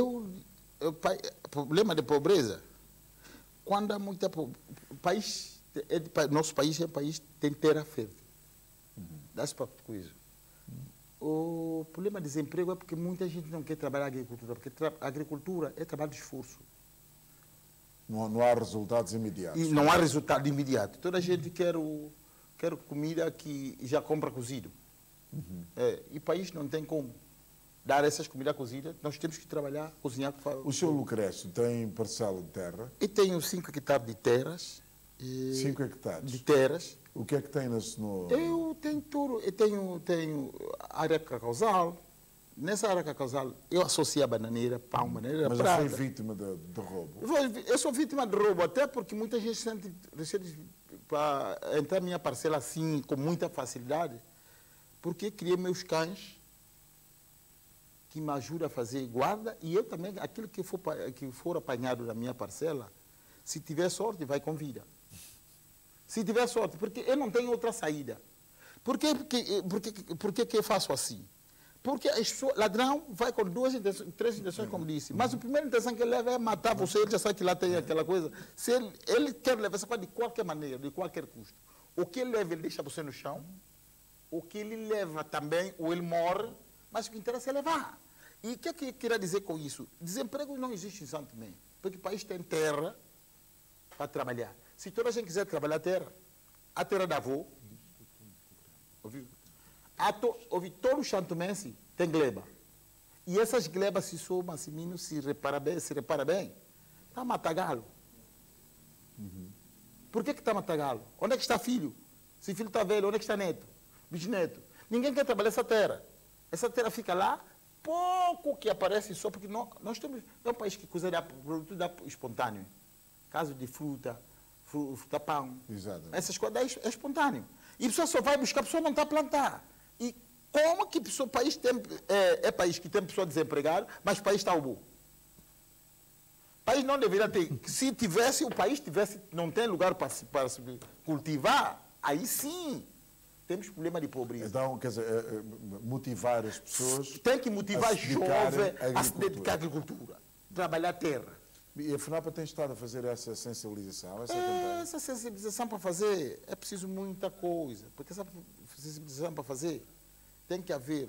o problema de pobreza, quando há muita país, nosso país é um país que tem terra fértil. Dá-se para coisa. O problema de desemprego é porque muita gente não quer trabalhar na agricultura, porque a agricultura é trabalho de esforço. Não há resultados imediatos. E não há resultado imediato. Toda a gente quer comida que já compra cozido. E o país não tem como dar essas comidas cozidas. Nós temos que trabalhar, cozinhar. O senhor Lucrécio tem parcela de terra? Eu tenho 5 hectares de terras. 5 hectares? De terras. O que é que tem no... Eu tenho tudo. Eu tenho área cacauzal. Nessa área cacauzal, eu associei a bananeira, pão, bananeira, Mas prata. eu fui vítima de roubo? Eu sou vítima de roubo, até porque muita gente sente receio para entrar na minha parcela assim, com muita facilidade, porque criei meus cães que me ajudam a fazer guarda, e eu também, aquilo que for apanhado na minha parcela, se tiver sorte, vai com vida. Se tiver sorte, porque eu não tenho outra saída. Por que eu faço assim? Porque ladrão vai com 2 intenções, 3 intenções, como disse. Mas a primeira intenção que ele leva é matar você, ele já sabe que lá tem aquela coisa. Se ele quer levar essa coisa de qualquer maneira, de qualquer custo. O que ele leva, ele deixa você no chão. O que ele leva também, ou ele morre, mas o que interessa é levar. E o que é que eu queria dizer com isso? Desemprego não existe em Santo Tomé, porque o país tem terra para trabalhar. Se toda a gente quiser trabalhar a terra da avó, ouviu? Todo o santomense tem gleba. E essas glebas se somam, se repara bem, está a matar galo. Por que está a matar galo? Onde é que está filho? Se filho está velho, onde é que está neto? Bisneto? Ninguém quer trabalhar essa terra. Essa terra fica lá, pouco que aparece só, porque nós temos... É um país que cozinha produto espontâneo. Caso de fruta, pão. Exato. Essas coisas é espontâneo. E a pessoa só vai buscar, a pessoa não está a plantar. E como que o país tem, país que tem pessoa desempregada, mas o país está ao bom? O país não deveria ter. Se tivesse, o país não tem lugar para se cultivar, aí sim temos problema de pobreza. Então, quer dizer, motivar as pessoas... Tem que motivar jovens a se dedicar à agricultura, trabalhar a terra. E a FNAPA tem estado a fazer essa sensibilização? Essa sensibilização para fazer é preciso muita coisa. Porque essa sensibilização para fazer tem que haver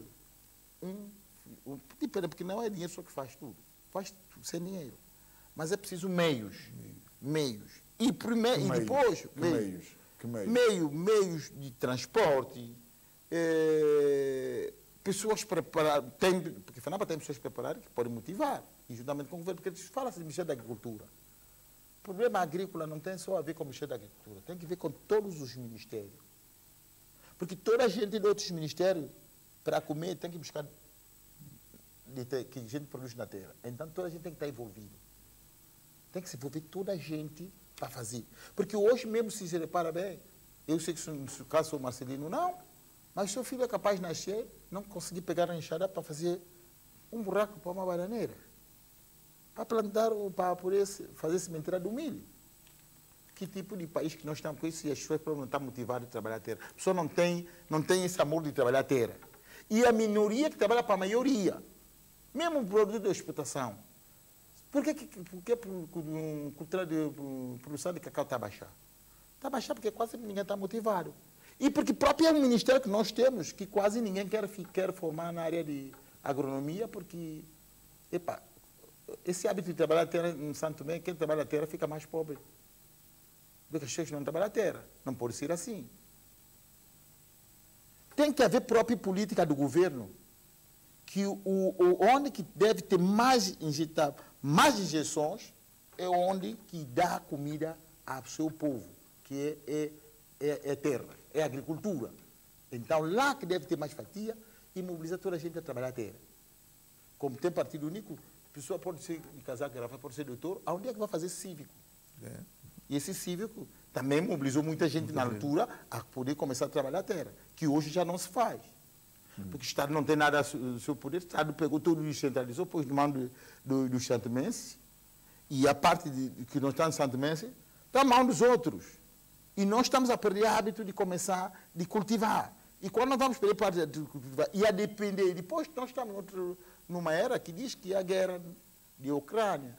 porque não é dinheiro só que faz tudo. Faz sem dinheiro. Mas é preciso meios. E depois... Que meios? Meios de transporte, pessoas preparadas, porque a FNAPA tem pessoas preparadas que podem motivar, e juntamente com o governo, porque fala-se de Ministério da Agricultura. O problema agrícola não tem só a ver com o Ministério da Agricultura, tem que ver com todos os ministérios. Porque toda a gente de outros ministérios, para comer, tem que buscar que a gente produz na terra. Então, toda a gente tem que estar envolvida. Tem que se envolver toda a gente para fazer. Porque hoje mesmo, se você repara bem, eu sei que no seu caso sou Marcelino, não, mas seu filho é capaz de nascer, não conseguir pegar a enxada para fazer um buraco para uma bananeira, para plantar, para poder fazer sementeira do milho. Que tipo de país que nós estamos com isso e as pessoas não estão motivadas a trabalhar a terra? A pessoa não tem esse amor de trabalhar a terra. E a minoria que trabalha para a maioria, mesmo o produto de exportação. Por que a produção de cacau está a baixar? Está a baixar porque quase ninguém está motivado. E porque próprio é um ministério que nós temos, que quase ninguém quer formar na área de agronomia, porque esse hábito de trabalhar a terra em Santo Tomé, quem trabalha a terra fica mais pobre. Porque as pessoas não trabalham a terra. Não pode ser assim. Tem que haver própria política do governo, que onde que deve ter mais injeções é onde que dá comida ao seu povo, que é terra, é agricultura. Então, lá que deve ter mais fatia e mobilizar toda a gente a trabalhar a terra. Como tem partido único, a pessoa pode ser de casaco, pode ser doutor, aonde é que vai fazer cívico? E esse cívico também mobilizou muita gente na altura a poder começar a trabalhar a terra, que hoje já não se faz. Porque o Estado não tem nada do seu poder, o Estado pegou tudo e centralizou, pôs no mão do santomense, e a parte que não está no santomense está na mão dos outros. E nós estamos a perder o hábito de começar a cultivar. E quando nós vamos perder parte de cultivar, ia depender. Depois nós estamos numa era que diz que a guerra de Ucrânia.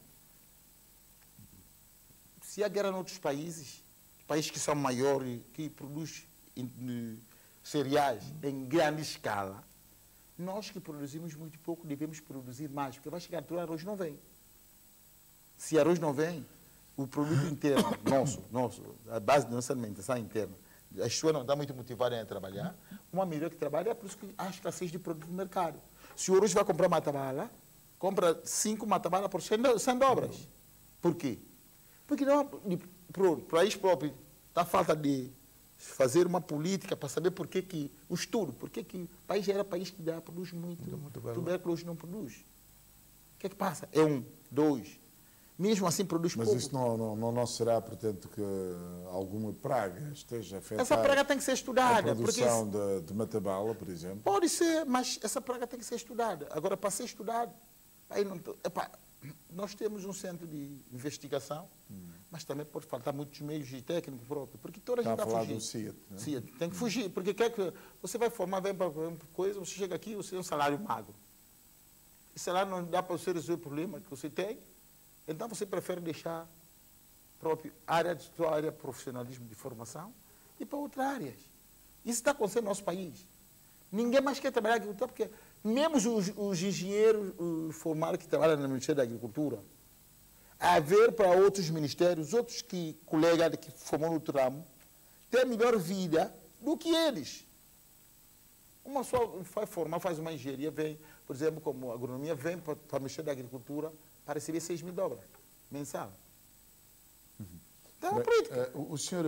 Se a guerra em outros países que são maiores, que produzem cereais em grande escala, nós que produzimos muito pouco devemos produzir mais, porque vai chegar a altura, arroz não vem. Se arroz não vem, o produto interno nosso, a base da nossa alimentação interna, as pessoas não estão muito motivadas a trabalhar, uma melhor que trabalha, é por isso que há escassez de produto no mercado. Se o arroz vai comprar matabala, compra 5 matabalas por 100 dobras. Por quê? Porque não, para o país próprio está falta de fazer uma política para saber por que o estudo, por que o país já era país que já produz muito, tuberculose não produz. O que é que passa? É 1, 2. Mesmo assim produz pouco. Mas isso não será, portanto, que alguma praga esteja a afetar... Essa praga tem que ser estudada. A produção de matabala, por exemplo? Pode ser, mas essa praga tem que ser estudada. Agora, para ser estudado, aí não, nós temos um centro de investigação, mas também pode faltar muitos meios de técnico próprio, porque toda a gente está a fugir. Do CIAT, né? CIAT, tem que fugir, porque quer que você vai formar, vem para coisa, você chega aqui, você tem um salário magro. Esse salário não dá para você resolver o problema que você tem, então você prefere deixar próprio sua área de profissionalismo de formação e para outras áreas. Isso está acontecendo no nosso país. Ninguém mais quer trabalhar na agricultura, porque mesmo os engenheiros formados que trabalham no Ministério da Agricultura, a ver para outros ministérios, outros colegas que formam no ramo, têm melhor vida do que eles. Uma só vai formar, faz uma engenharia, vem, por exemplo, como a agronomia, vem para o Ministério da Agricultura para receber 6 mil dólares mensal. Então, é uma política. O senhor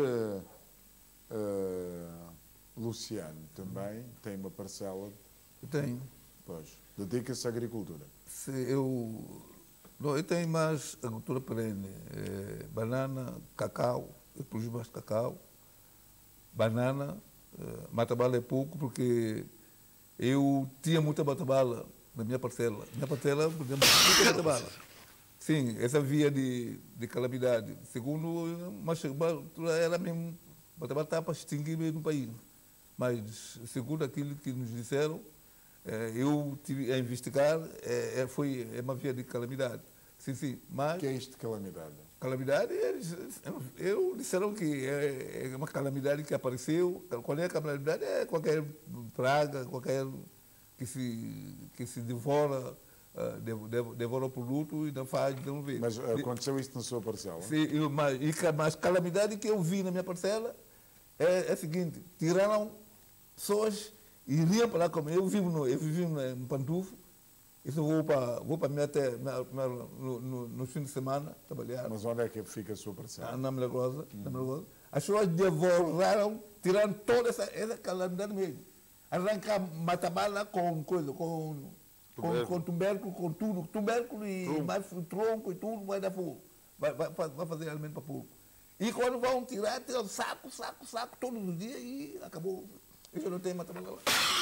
Luciano também tem uma parcela... Eu tenho. Pois, dedica-se à agricultura. Eu tenho mais agricultura perene. Banana, cacau, eu produzo mais cacau. Banana, matabala é pouco, porque eu tinha muita matabala na minha parcela. Minha parcela, por exemplo, muita matabala. Sim, essa via de calamidade. Segundo, mas era mesmo, matabala estava para extinguir no país. Mas, segundo aquilo que nos disseram, eu tive a investigar, é uma via de calamidade. Sim, mas... O que é isto de calamidade? Calamidade, eu disseram que é uma calamidade que apareceu. Qual é a calamidade? É qualquer praga, qualquer que se devora o produto e não faz desenvolver. Mas aconteceu isso na sua parcela? Sim, mas calamidade que eu vi na minha parcela é a seguinte: tiraram pessoas e iriam para lá como eu vivi no Pantufo. Isso vou para mim até no fim de semana trabalhar. Mas onde é que fica a sua parcela? Na Milagrosa. As pessoas devoraram, tiraram toda essa calamidade mesmo. Arrancar matabala com tubérculo, com tudo. Tubérculo e mais tronco e tudo, vai dar fogo. Vai fazer alimento para porco. E quando vão tirar saco todos os dias e acabou. Eu já não tenho matabala lá.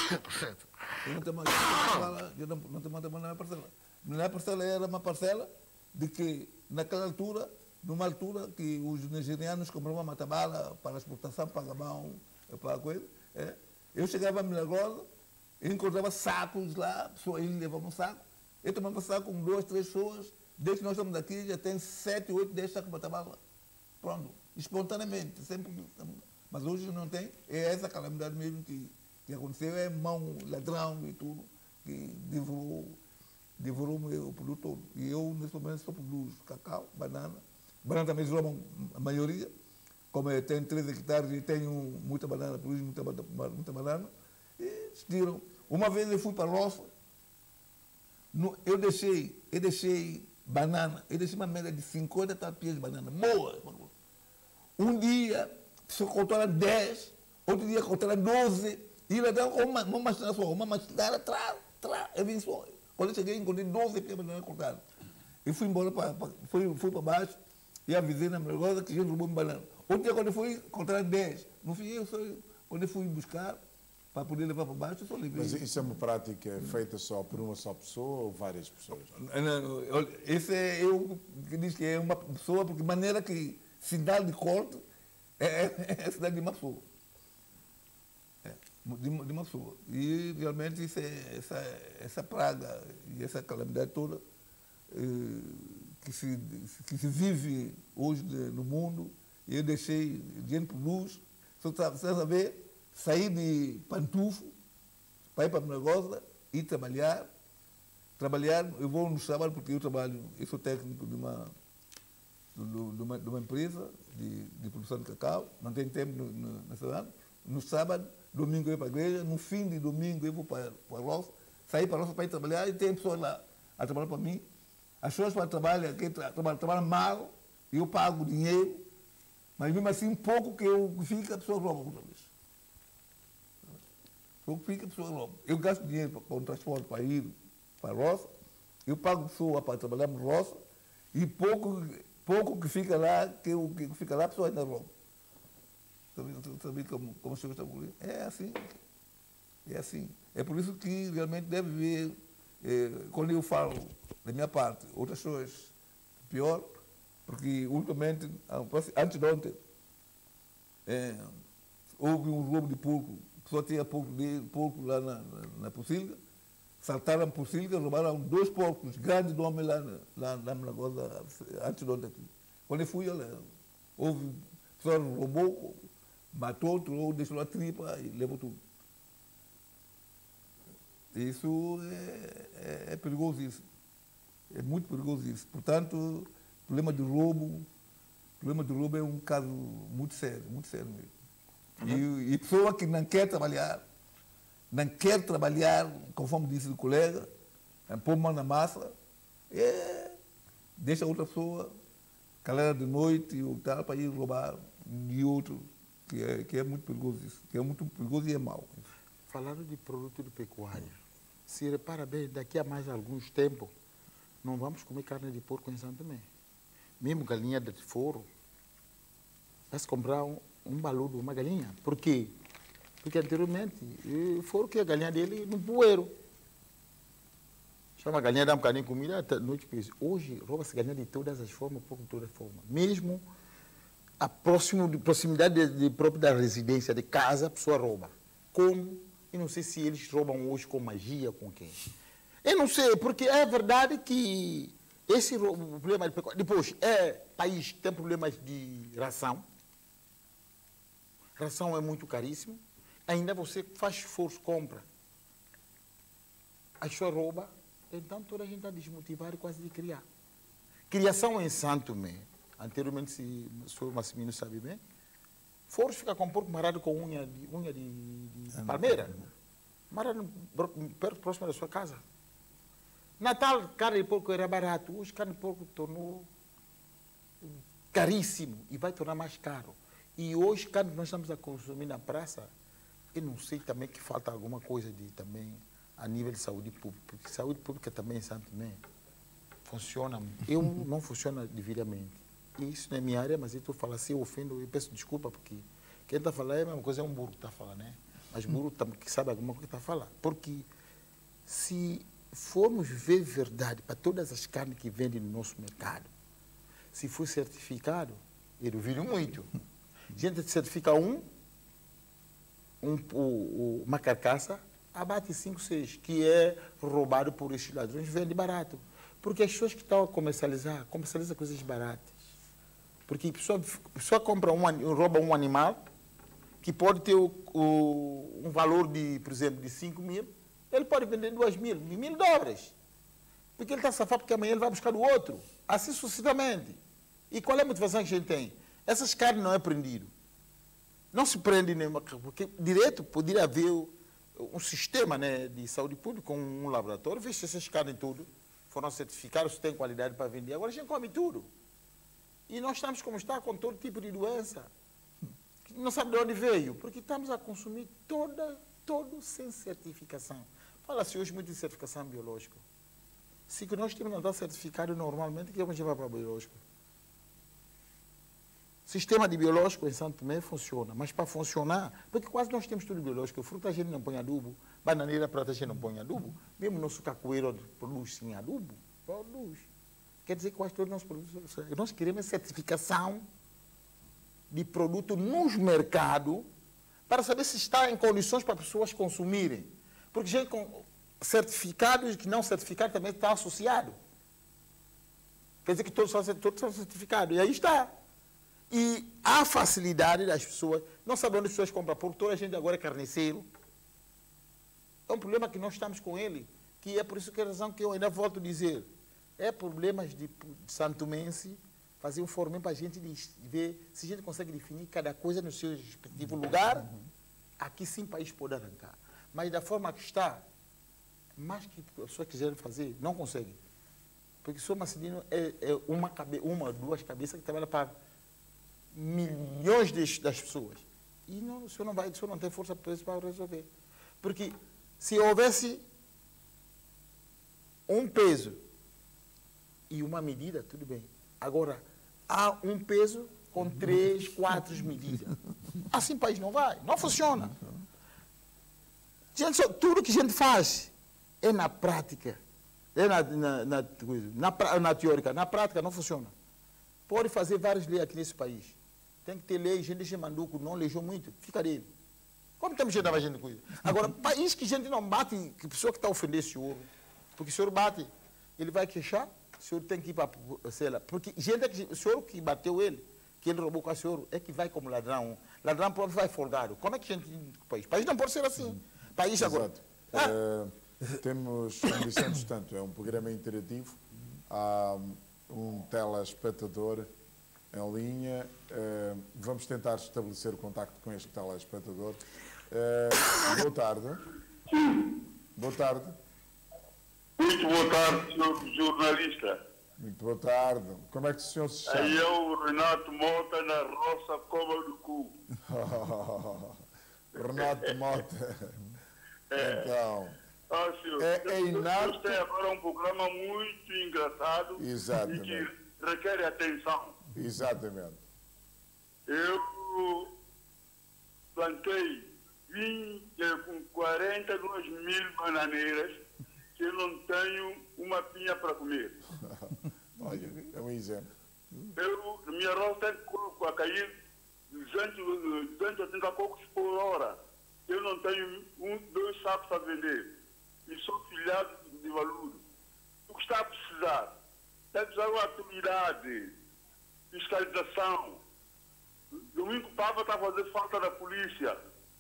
Eu não tenho matabala na minha parcela. Minha parcela era uma parcela de que, naquela altura, numa altura que os nigerianos compravam matabala para exportação, para Gabão, para coisa, eu chegava a Milagrosa, eu encontrava sacos lá, eles levavam saco, eu tomava saco com 2, 3 pessoas, desde que nós estamos aqui já tem 7, 8, 10 sacos de matabala. Pronto, espontaneamente, sempre. Mas hoje não tem, é essa calamidade mesmo que aconteceu, é mão, ladrão e tudo, que devorou o meu produto todo. E eu, nesse momento, só produzo cacau, banana. Banana também devorou a maioria. Como eu tenho 13 hectares e tenho muita banana, produzo muita banana, e tiram. Uma vez eu fui para a roça, eu deixei banana, eu deixei uma média de 50 tapias de banana, boa. Um dia, só contaram 10, outro dia contaram 12, e ainda deu uma machinada só, uma machinada, eu vim só. Quando eu cheguei, encontrei 12 pias de banana cortadas. Eu fui embora, fui para baixo, e avisei na minha rosa que já roubou uma banana. Outro dia, quando eu fui, contaram 10. No fim, quando eu fui buscar, para poder levar para baixo, eu só levei. Mas isso é uma prática feita só por uma só pessoa ou várias pessoas? Esse é eu que diz que é uma pessoa, porque maneira que se dá de corte, É a cidade de Massou. De Massou. E realmente essa praga e essa calamidade toda que se vive hoje no mundo, eu deixei dinheiro por luz, só saber sair de pantufo para ir para o negócio e trabalhar. Eu vou no sábado porque eu sou técnico de uma empresa de produção de cacau, não tenho tempo na semana. No sábado, domingo eu vou para a igreja, no fim de domingo eu vou para a roça, sair para a roça para ir trabalhar e tem pessoas lá a trabalhar para mim. As pessoas para trabalham mal, eu pago dinheiro, mas mesmo assim, pouco que eu fico, a pessoa rouba outra vez. Pouco fica, a pessoa rouba. Eu gasto dinheiro com o transporte para ir para a roça, eu pago a pessoa para trabalhar na roça e pouco que fica lá, a pessoa ainda rouba. Sabe como as coisas estão por aí? É assim. É assim. É por isso que realmente deve haver, quando eu falo da minha parte, outras pessoas pior, porque ultimamente, antes de ontem, houve um roubo de porco, a pessoa tinha porco lá na Pocilga, saltaram por Pocilga, roubaram 2 porcos grandes de homem lá na coisa, antes de ontem. Quando eu fui, houve, a pessoa roubou, matou, deixou a tripa e levou tudo. Isso é perigoso isso. É muito perigoso isso. Portanto, o problema de roubo é um caso muito sério mesmo. E pessoa que não quer trabalhar, conforme disse o colega, pôr mão na massa, deixa outra pessoa calar de noite ou tal para ir roubar de outro, que é muito perigoso isso, que é muito perigoso e é mau. Falaram de produto de pecuária. Se repara bem, daqui a mais alguns tempos, não vamos comer carne de porco em Santo Tomé. Mesmo galinha de foro, vai-se comprar um baludo, uma galinha. Por quê? Porque anteriormente, foro que a galinha dele no poeiro. Chama a galinha, dá um bocadinho de comida, até noite. Hoje, rouba-se galinha de todas as formas, porco de todas as formas. Mesmo a proximidade própria da residência, de casa, a pessoa rouba. Como? Eu não sei se eles roubam hoje com magia, com quem. Eu não sei, porque é verdade que esse problema de pecuária... Depois, país que tem problemas de ração. Ração é muito caríssimo. Ainda você faz esforço, compra. A pessoa rouba. Então, toda a gente está desmotivada e quase de criar. Criação em Santo Tomé. Anteriormente, se o senhor Massimino sabe bem, Foros fica com porco marado com unha de palmeira. Marado perto, próximo da sua casa. Natal, carne de porco era barato. Hoje, carne de porco tornou caríssimo e vai tornar mais caro. E hoje, quando nós estamos a consumir na praça, eu não sei também que falta alguma coisa também a nível de saúde pública. Porque saúde pública também em Santo Tomé funciona. Eu não funciona devidamente. Isso não é minha área, mas eu estou falando assim, eu ofendo, eu peço desculpa, porque quem está falando é a mesma coisa, é um burro que está falando, né? Mas burro que sabe alguma coisa que está falando. Porque se formos ver verdade para todas as carnes que vendem no nosso mercado, se for certificado, eu duvido muito. A gente certifica uma carcaça, abate 5, 6, que é roubado por esses ladrões, vende barato. Porque as pessoas que estão a comercializam coisas baratas. Porque a pessoa compra rouba um animal que pode ter um valor de, por exemplo, de 5 mil, ele pode vender 2 mil, $1.000. Porque ele está safado, porque amanhã ele vai buscar o outro. Assim sucessivamente. E qual é a motivação que a gente tem? Essas carnes não é prendido. Não se prende nenhuma, porque direito poderia haver um sistema, né, de saúde pública, um laboratório, ver se essas carnes tudo foram certificadas, se tem qualidade para vender. Agora a gente come tudo. E nós estamos como está, com todo tipo de doença. Não sabe de onde veio, porque estamos a consumir todo sem certificação. Fala-se hoje muito de certificação biológica. Se que nós temos não está certificado normalmente, que vamos levar para o biológico? Sistema de biológico em Santo Tomé funciona, mas para funcionar, porque quase nós temos tudo biológico, fruta a gente não põe adubo, bananeira prata a gente não põe adubo, mesmo nosso cacoeiro produz sem adubo, produz. Quer dizer que quase todos nós produzimos. Nós queremos certificação de produto nos mercados para saber se está em condições para pessoas consumirem. Porque gente com certificados e que não certificados também está associado. Quer dizer que todos são certificados. E aí está. E há facilidade das pessoas, não sabem onde as pessoas compram, porque toda a gente agora é carniceiro. É um problema que nós estamos com ele, que é por isso que é a razão que eu ainda volto a dizer. É problemas de santomense, fazer um fórum para a gente ver se a gente consegue definir cada coisa no seu respectivo lugar. Aqui sim o país pode arrancar. Mas da forma que está, mais que as pessoas quiserem fazer, não conseguem. Porque só Macedino é uma, duas cabeças que trabalham para milhões das pessoas. E não, o senhor não tem força para resolver. Porque se houvesse um peso e uma medida, tudo bem. Agora, há um peso com 3, 4 medidas. Assim o país não vai, não funciona. Gente, tudo que a gente faz é na prática, é na teórica. Na prática não funciona. Pode fazer várias leis aqui nesse país. Tem que ter lei, gente de Manduco não lejou muito, fica dele. Como temos gente da gente coisa? Agora, país que gente não bate, que pessoa que está ofendendo o senhor, porque o senhor bate, ele vai queixar, o senhor tem que ir para, sei lá, porque gente é que, o senhor que bateu ele, que ele roubou com o senhor, é que vai como ladrão. Ladrão pode vai folgado. Como é que a gente país? País não pode ser assim. País agora. Temos ambição tanto, é um programa interativo, há um telespectador em linha, vamos tentar estabelecer o contacto com este telespectador. Boa tarde. Boa tarde. Muito boa tarde, senhor jornalista. Muito boa tarde. Como é que o senhor se chama? Aí é o Renato Mota, na Roça Cova do Cu. Renato Mota. Então, senhor, é inato. Você tem agora um programa muito engraçado. Exatamente. E que requer atenção. Exatamente. Eu plantei 42 mil bananeiras que eu não tenho uma pinha para comer. Olha, é um exemplo. Minha roça tem coco a cair 280 cocos por hora. Eu não tenho 2 sacos a vender. E sou filiado de valor. O que está a precisar? Está a precisar de atividade, fiscalização. Domingo Papa está a fazer falta da polícia.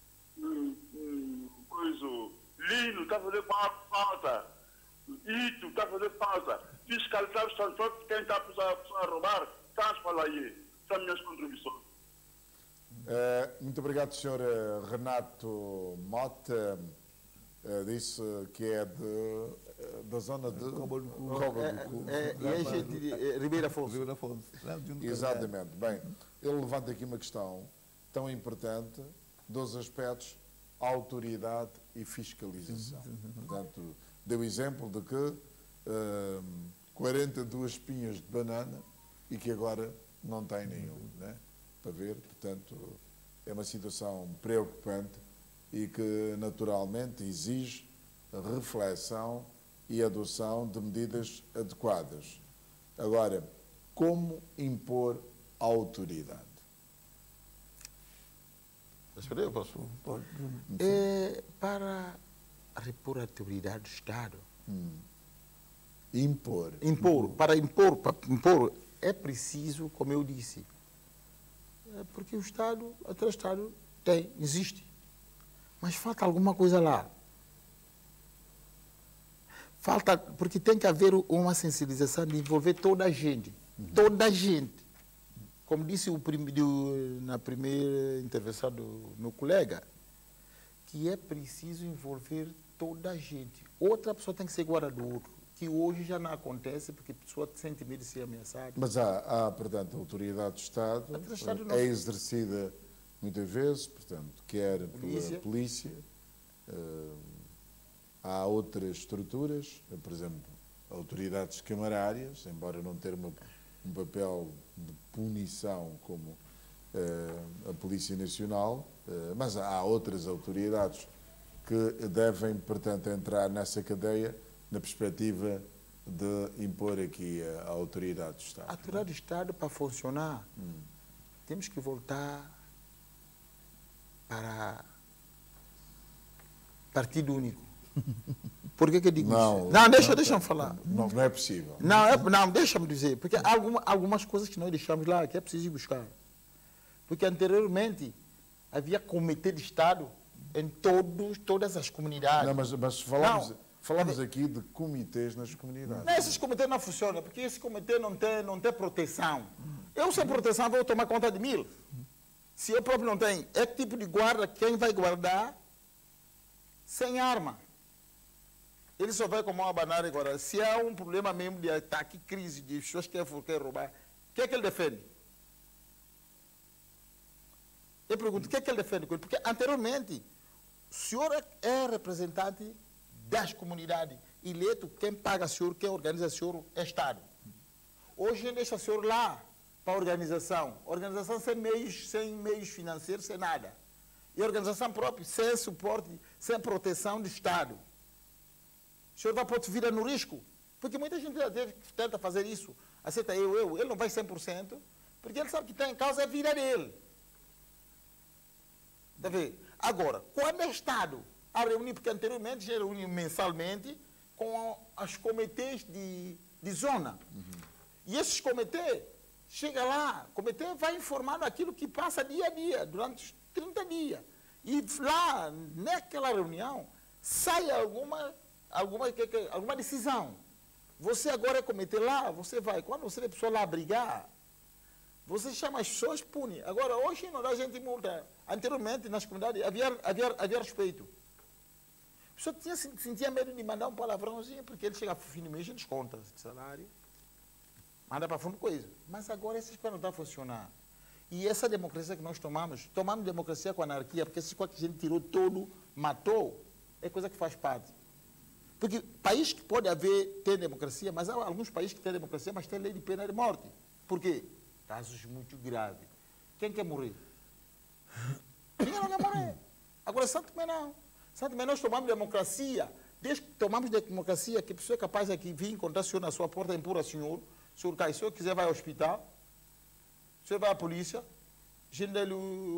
Lino está a fazer falta. Ito está a fazer falta. Fiscalizar os transportes de quem está a roubar. Estás para aí. São minhas contribuições. Muito obrigado, Sr. Renato Mota. Disse que é da zona de Cova do Cu. É gente de Ribeira Afonso. Exatamente. Bem, ele levanta aqui uma questão tão importante, dos aspectos autoridade e fiscalização. Portanto, deu exemplo de que 42 pinhas de banana e que agora não tem nenhum, né? Para ver, portanto, é uma situação preocupante e que naturalmente exige reflexão e adoção de medidas adequadas. Agora, como impor autoridade? Espera aí, eu posso. Para repor a autoridade do Estado. Impor. Para impor, é preciso, como eu disse, porque o Estado, até o Estado existe. Mas falta alguma coisa lá. Falta, porque tem que haver uma sensibilização de envolver toda a gente. Toda a gente. Como disse na primeira intervenção do meu colega, que é preciso envolver toda a gente. Outra pessoa tem que ser igual a do outro, que hoje já não acontece porque a pessoa sente medo de ser ameaçada. Mas há portanto, a autoridade do Estado é exercida muitas vezes, portanto, quer pela polícia, há outras estruturas, por exemplo, autoridades camarárias, embora não ter um papel de punição como a Polícia Nacional, mas há outras autoridades que devem, portanto, entrar nessa cadeia na perspectiva de impor aqui a autoridade do Estado. A autoridade do Estado, para funcionar, temos que voltar para partido único. Por que eu digo isso? Não, deixa-me falar. Não é possível. Não, deixa-me dizer, porque há algumas coisas que nós deixamos lá que é preciso ir buscar. Porque anteriormente havia comitê de Estado em todas as comunidades. Não, mas falamos aqui de comitês nas comunidades. Não, esses comitês não funcionam, porque esse comitê não tem proteção. Eu sem proteção vou tomar conta de 1000. Se eu próprio não tenho, é que tipo de guarda, quem vai guardar sem arma? Ele só vai com a mão abanada agora. Se há um problema mesmo de ataque, crise, de pessoas que querem roubar, o que é que ele defende? Eu pergunto, o que é que ele defende com ele? Porque anteriormente, o senhor é representante das comunidades, eleito, quem paga o senhor, quem organiza o senhor é Estado. Hoje deixa o senhor lá para a organização. Organização sem meios financeiros, sem nada. E a organização própria, sem suporte, sem proteção do Estado. O senhor vai pôr vida no risco. Porque muita gente tenta fazer isso. Aceita ele não vai 100%, porque ele sabe que tem em causa a vida dele. Está vendo? Agora, quando é Estado a reunir, porque anteriormente já reuniu mensalmente com as comitês de zona. E esses comitês, chega lá, o comitê vai informando aquilo que passa dia a dia, durante 30 dias. E lá, naquela reunião, sai alguma decisão. Você agora é comitê lá, você vai. Quando você vê a pessoa lá brigar, você chama as pessoas, pune. Agora, hoje não dá gente multa. Anteriormente, nas comunidades, havia respeito. A pessoa sentia medo de mandar um palavrãozinho, porque ele chega a fim do mês, a gente desconta de salário, manda para fundo coisa. Mas agora essas coisas não estão a funcionar. E essa democracia que nós tomamos democracia com anarquia, porque essas coisas que a gente tirou todo, matou, é coisa que faz parte. Porque país que pode ter democracia, mas há alguns países que têm democracia, mas têm lei de pena de morte. Por quê? Casos muito graves. Quem quer morrer? Ninguém não quer morrer. Agora, Santo Tomé não. Santo Tomé nós tomamos democracia. Desde que tomamos democracia, que a pessoa é capaz de vir encontrar o senhor na sua porta e impor ao senhor. O senhor cai, se o senhor quiser vai ao hospital, o senhor vai à polícia, a gente dele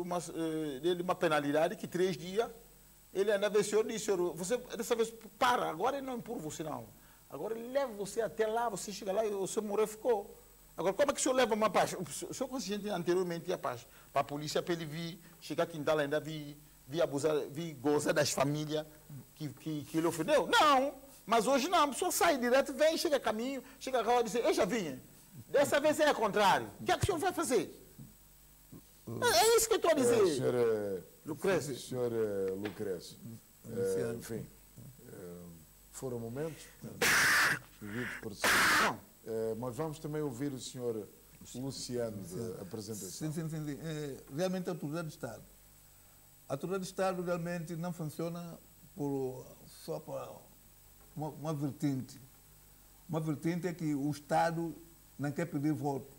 uma penalidade que 3 dias, ele ainda vê o senhor e diz, senhor, você dessa vez para, agora ele não empurra você não. Agora ele leva você até lá, você chega lá e o senhor morreu ficou. Agora, como é que o senhor leva uma paz? O senhor consciente anteriormente ia para a polícia para ele vir, chegar aqui em Quintal ainda vir abusar, vir gozar das famílias que ele ofendeu? Não, mas hoje não, a pessoa sai direto, vem, chega a caminho, chega a rua e diz, eu já vim. Dessa vez é o contrário. O que é que o senhor vai fazer? É isso que eu estou a dizer. Senhor Lucrécio. Senhor Lucrécio, enfim, foram momentos vividos por si. Mas vamos também ouvir o senhor Luciano de apresentação. Sim. Realmente a autoridade de Estado. A autoridade de Estado realmente não funciona só para uma vertente. Uma vertente é que o Estado não quer pedir voto.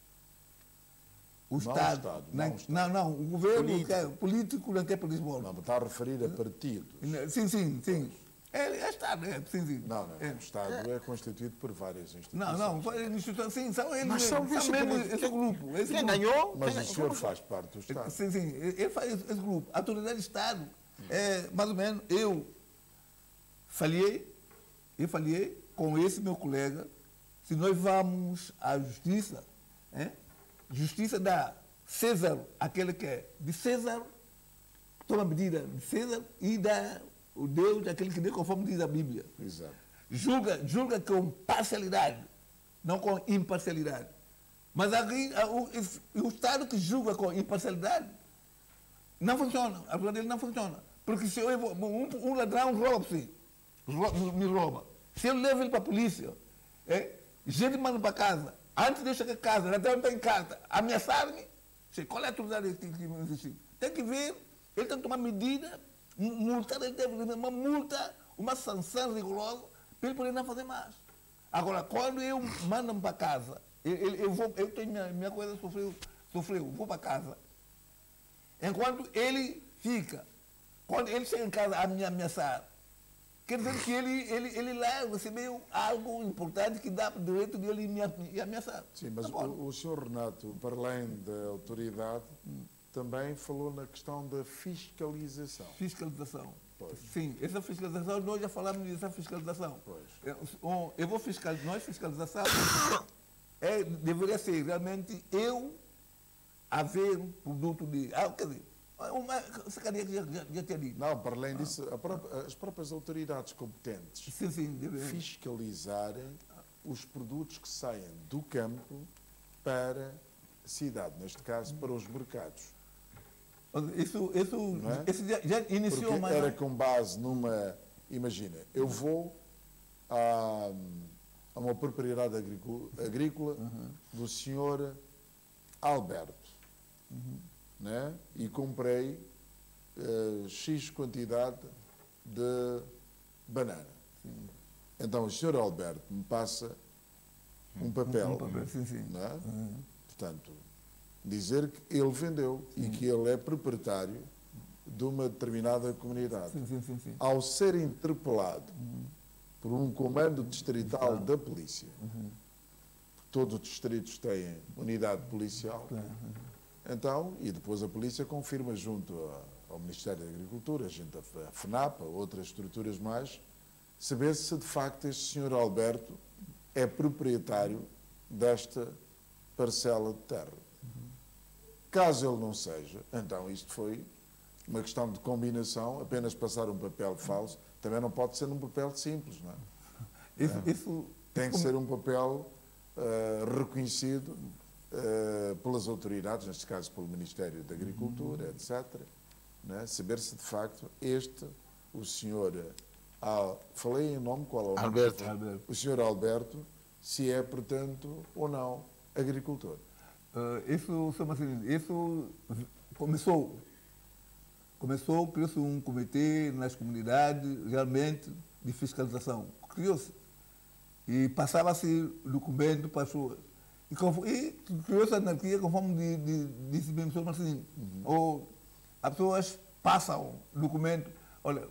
O Estado. Não, o governo político não quer pedir voto. Não, está a referir a partidos. Sim. É Estado, sim. Não. O Estado é constituído por várias instituições. Não, sim, são eles. Mas são mesmo esse grupo. Quem ganhou? Mas o senhor faz parte do Estado. Sim, ele faz esse grupo. A autoridade de Estado, mais ou menos, eu falhei com esse meu colega, se nós vamos à justiça, justiça dá César, aquele que é de César, toma medida de César e dá o Deus, aquele que deu conforme diz a Bíblia. Exato. Julga com parcialidade, não com imparcialidade. Mas aqui, o Estado que julga com imparcialidade não funciona. A verdade dele não funciona. Porque se um ladrão me rouba. Se eu levo ele para a polícia, gente manda para casa. Antes de eu chegar a casa, ladrão está em casa, ameaçar-me. Qual é a autoridade que existe? Tem que ver, ele tem que tomar medida, multar, ele deve ter uma multa, uma sanção rigorosa, para ele poder não fazer mais. Agora, quando eu mando-me para casa, eu tenho minha coisa sofreu, vou para casa. Enquanto ele fica, quando ele chega em casa a me ameaçar, Quer dizer que ele lá recebeu algo importante que dá direito de ele me ameaçar. Sim, mas Tá o senhor Renato, para além da autoridade, também falou na questão da fiscalização. Fiscalização. Pois. Sim, essa fiscalização, nós já falamos dessa fiscalização. Pois. Eu vou fiscalizar, nós fiscalização deveria ser realmente eu haver um produto de... quer dizer, essa cadeia que já tinha dito. Não, para além disso, as próprias autoridades competentes Sim, fiscalizarem os produtos que saem do campo para a cidade, neste caso para os mercados. Isso é? já iniciou Porque mais... era com base numa... Imagina, eu vou a uma propriedade agrícola do senhor Alberto, né? E comprei X quantidade de banana. Então o senhor Alberto me passa um papel, sim. não é? Portanto, dizer que ele vendeu e que ele é proprietário de uma determinada comunidade. Sim. Ao ser interpelado por um comando distrital da polícia, todos os distritos têm unidade policial, então, e depois a polícia confirma junto ao Ministério da Agricultura, junto à FNAP, a outras estruturas mais, saber se de facto este senhor Alberto é proprietário desta parcela de terra. Caso ele não seja, então isto foi uma questão de combinação, apenas passar um papel falso, também não pode ser um papel simples, não é? Tem que ser um papel reconhecido pelas autoridades, neste caso pelo Ministério da Agricultura, etc. Não é? Saber se de facto o senhor, falei em nome, qual é o nome? Alberto. O senhor Alberto, se é, portanto, ou não, agricultor. Isso começou, criou-se um comitê nas comunidades, realmente, de fiscalização. Criou-se. E passava-se documento para as pessoas. E criou-se anarquia, conforme disse bem o senhor Marcelino. Ou as pessoas passam documento. Olha,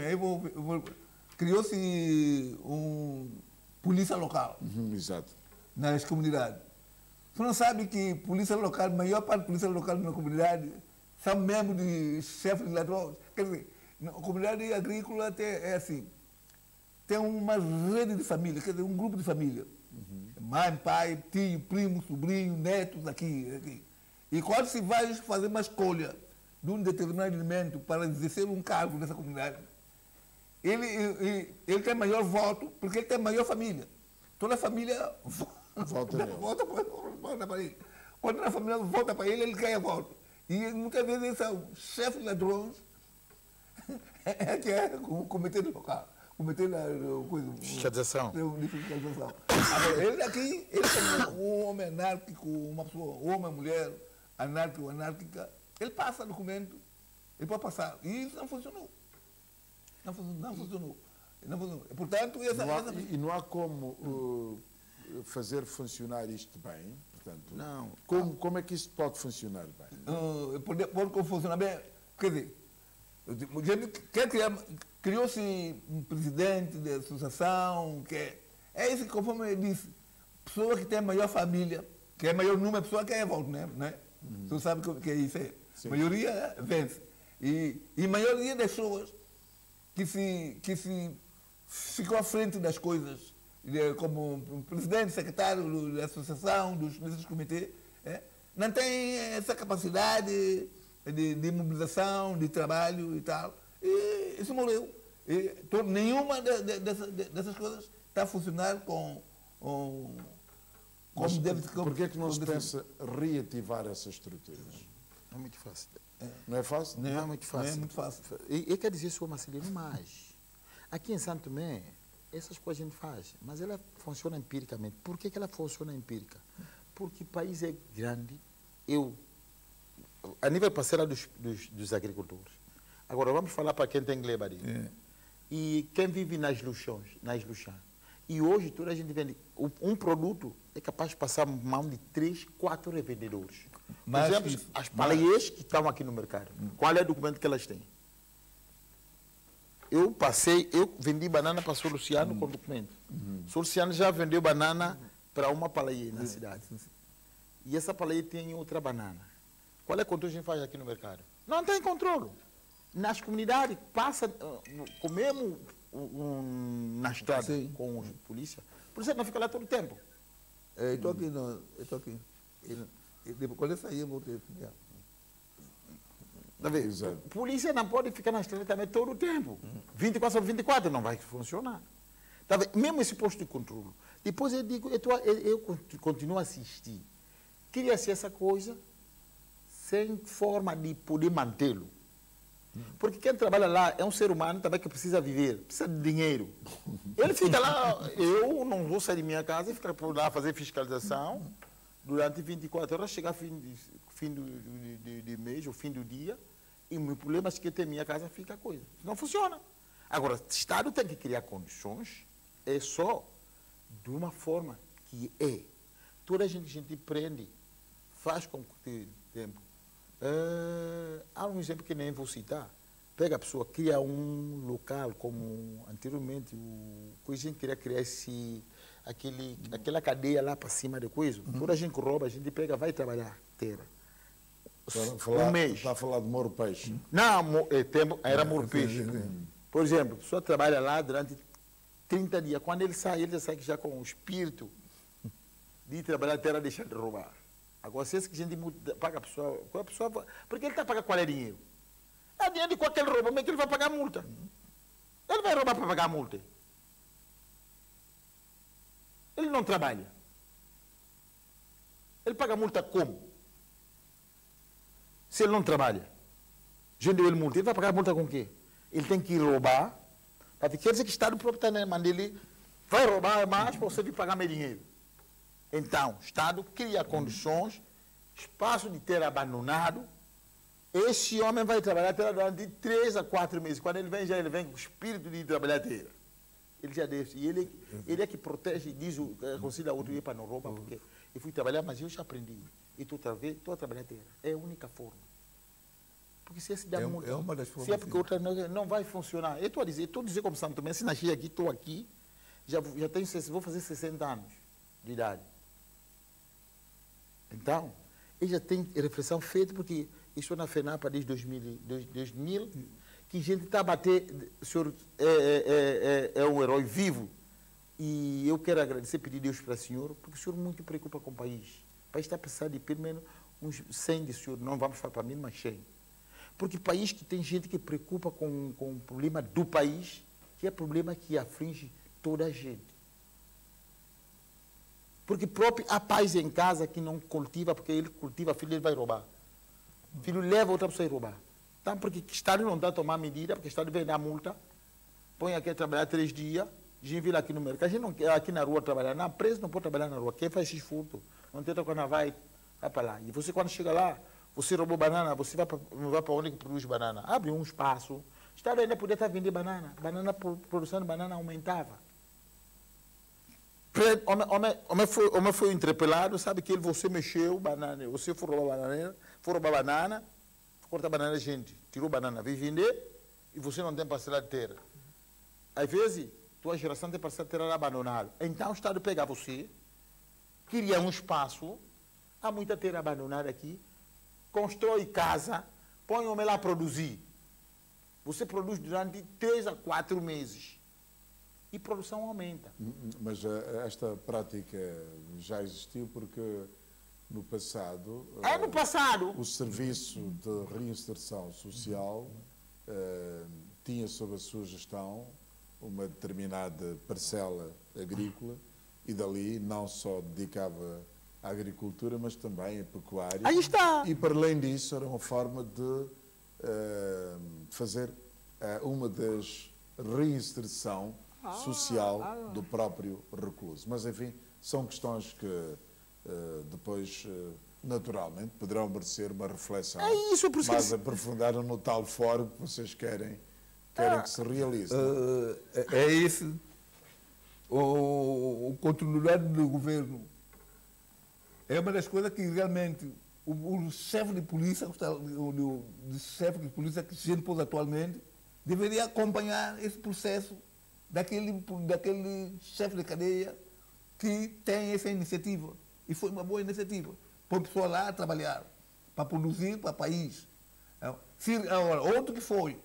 criou-se polícia local Exato. nas comunidades. Você não sabe que polícia local, a maior parte da polícia local na comunidade são membros de chefes de ladrões. Quer dizer, a comunidade agrícola é assim. Tem uma rede de família, quer dizer, um grupo de família. Mãe, pai, tio, primo, sobrinho, netos, aqui. E quando se vai fazer uma escolha de um determinado alimento para exercer um cargo nessa comunidade, ele tem maior voto porque ele tem maior família. Toda a família volta para ele. Quando a família volta para ele ganha voto. E muitas vezes são chefes ladrões que é o comitê local. Comitê da Fiscalização. De fiscalização. Agora, ele como um homem anárquico, uma pessoa, homem, mulher, anárquico, anárquica, ele passa documento, ele pode passar. E isso não funcionou. Não funcionou. Portanto, não há como fazer funcionar isto bem? Portanto, Não. Como é que isto pode funcionar bem? Pode funcionar bem. Quer dizer, criou-se um presidente da associação, é isso, conforme eu disse, pessoa que tem maior família, que é maior número de pessoas que é voto, né? Você sabe que é isso. A maioria vence. E a maioria das pessoas que se ficou à frente das coisas, como presidente, secretário da associação, desses comitês, não tem essa capacidade de mobilização, de trabalho e tal. E isso morreu. Nenhuma dessas coisas está a funcionar como deve ser. Por que é que não se pensa reativar essas estruturas? Não é muito fácil. Não é fácil? Não é muito fácil. Não é muito fácil. Eu quero dizer, senhor Marcelino, mais. Aqui em Santo Tomé, essas coisas a gente faz, mas ela funciona empiricamente. Por que ela funciona empírica? Porque o país é grande. A nível parcela dos agricultores. Agora, vamos falar para quem tem gleba ali. E quem vive nas luxões. E hoje, toda a gente vende. Um produto é capaz de passar mão de 3, 4 revendedores. Por exemplo, as paleias que estão aqui no mercado. Qual é o documento que elas têm? eu vendi banana para o Luciano com documento. O Luciano já vendeu banana para uma palaia na cidade. E essa palaia tem outra banana. Qual é o controle que a gente faz aqui no mercado? Não tem controle. Nas comunidades, passa, comemos na estrada com a polícia. A polícia não fica lá todo o tempo. Eu estou aqui, não, eu estou aqui. Quando eu sair, eu vou ter. Tá vendo? Exato. A polícia não pode ficar na estrada também todo o tempo. 24 sobre 24 não vai funcionar. Tá vendo? Mesmo esse posto de controle. Depois eu digo, eu continuo a assistir. Cria-se essa coisa sem forma de poder mantê-lo. Porque quem trabalha lá é um ser humano também que precisa viver, precisa de dinheiro. Ele fica lá, eu não vou sair de minha casa e ficar por lá fazer fiscalização durante 24 horas, chegar fim de mês ou fim do dia, e o meu problema é que ter minha casa fica a coisa. Não funciona. Agora, o Estado tem que criar condições, é só de uma forma que é. Toda a gente prende, faz com que tempo. Há um exemplo que nem vou citar. Pega a pessoa, cria um local, como anteriormente a gente queria criar aquela cadeia lá para cima de coisa. Toda a gente rouba, a gente pega, vai trabalhar terra. Um mês. Está a falar de Moro Peixe. Não, era Moro Peixe. Por exemplo, a pessoa trabalha lá durante 30 dias. Quando ele sai já com o espírito de trabalhar a terra, deixar de roubar. Agora, se esse que a gente paga a pessoa, porque ele está pagando qual é dinheiro? É dinheiro de qualquer roubo, mas que ele vai pagar a multa. Ele vai roubar para pagar a multa. Ele não trabalha. Ele paga a multa como? Se ele não trabalha, a gente deu ele multa, ele vai pagar a multa com o quê? Ele tem que ir roubar, quer dizer que o Estado próprio está na mão dele, vai roubar mais para você vir pagar meu dinheiro. Então, o Estado cria condições, espaço de terra abandonado. Esse homem vai trabalhar a terra durante 3 a 4 meses. Quando ele vem com o espírito de trabalhar a terra. Ele já deixa. E ele é que protege, diz, aconselha outro dia para não roubar, porque eu fui trabalhar, mas eu já aprendi. E estou a trabalhar a terra. É a única forma. Porque se esse dá multa, uma das formas, se é porque outra não vai funcionar. Eu estou a dizer como Santo Tomé, se nasci aqui, estou aqui, já tenho, vou fazer 60 anos de idade. Então, ele já tem reflexão feita, porque estou na FENAPA desde 2000 que a gente está a bater, o senhor é um herói vivo, e eu quero agradecer, pedir Deus para o senhor, porque o senhor muito preocupa com o país. O país está precisando de pelo menos uns 100 de senhor, não vamos falar para mim, mas 100. Porque país que tem gente que preocupa com o problema do país, que é problema que aflige toda a gente. Porque próprio há pais em casa que não cultiva, porque ele cultiva, filho ele vai roubar. Filho leva outra pessoa a roubar. Então, porque o Estado não está a tomar medida, porque o Estado vem dar multa, põe aqui a trabalhar 3 dias, a gente vira aqui no mercado, a gente não quer aqui na rua trabalhar, não, preso não pode trabalhar na rua, quem faz esse furto, não tenta quando vai para lá. E você quando chega lá, você roubou banana, você vai para onde que produz banana? Abre um espaço, o Estado ainda podia estar vendendo banana, a produção de banana aumentava. O homem foi interpelado, sabe que você mexeu banana, você foi roubar banana, corta banana, gente, tirou banana, veio vender e você não tem parcela de terra. Às vezes, tua geração tem parcela de terra abandonada. Então o Estado pega você, cria um espaço, há muita terra abandonada aqui, constrói casa, põe o homem lá a produzir. Você produz durante 3 a 4 meses. E produção aumenta. Mas esta prática já existiu porque no passado... no passado! O Serviço de Reinserção Social tinha sob a sua gestão uma determinada parcela agrícola e dali não só dedicava à agricultura, mas também à pecuária. Aí está! E para além disso era uma forma de fazer uma das reinserção social do próprio recluso. Mas, enfim, são questões que depois, naturalmente, poderão merecer uma reflexão mais aprofundada no tal fórum que vocês querem que se realize. É esse o continuidade do governo. É uma das coisas que realmente o chefe de polícia, o chefe de polícia que a gente pôs atualmente, deveria acompanhar esse processo daquele chefe de cadeia que tem essa iniciativa. E foi uma boa iniciativa. Põe a pessoa lá a trabalhar, para produzir para o país. Agora, outro que foi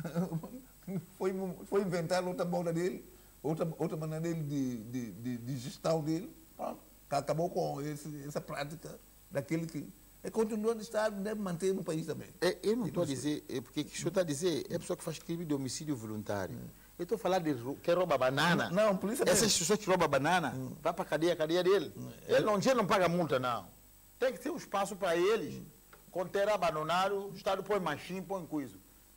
inventar outra moda dele, outra maneira dele de gestão dele, pronto, que acabou com essa prática daquele que continua no Estado, deve manter no país também. Eu não estou a dizer, porque o que o senhor está a dizer é a pessoa que faz crime de homicídio voluntário. Eu estou a falar de que rouba banana. Não, polícia mesmo. Essas pessoas que roubam banana, vai para a cadeia dele. Ele não paga multa, não. Tem que ter um espaço para eles. Quando terá abandonado, o Estado põe machinho, põe coisa.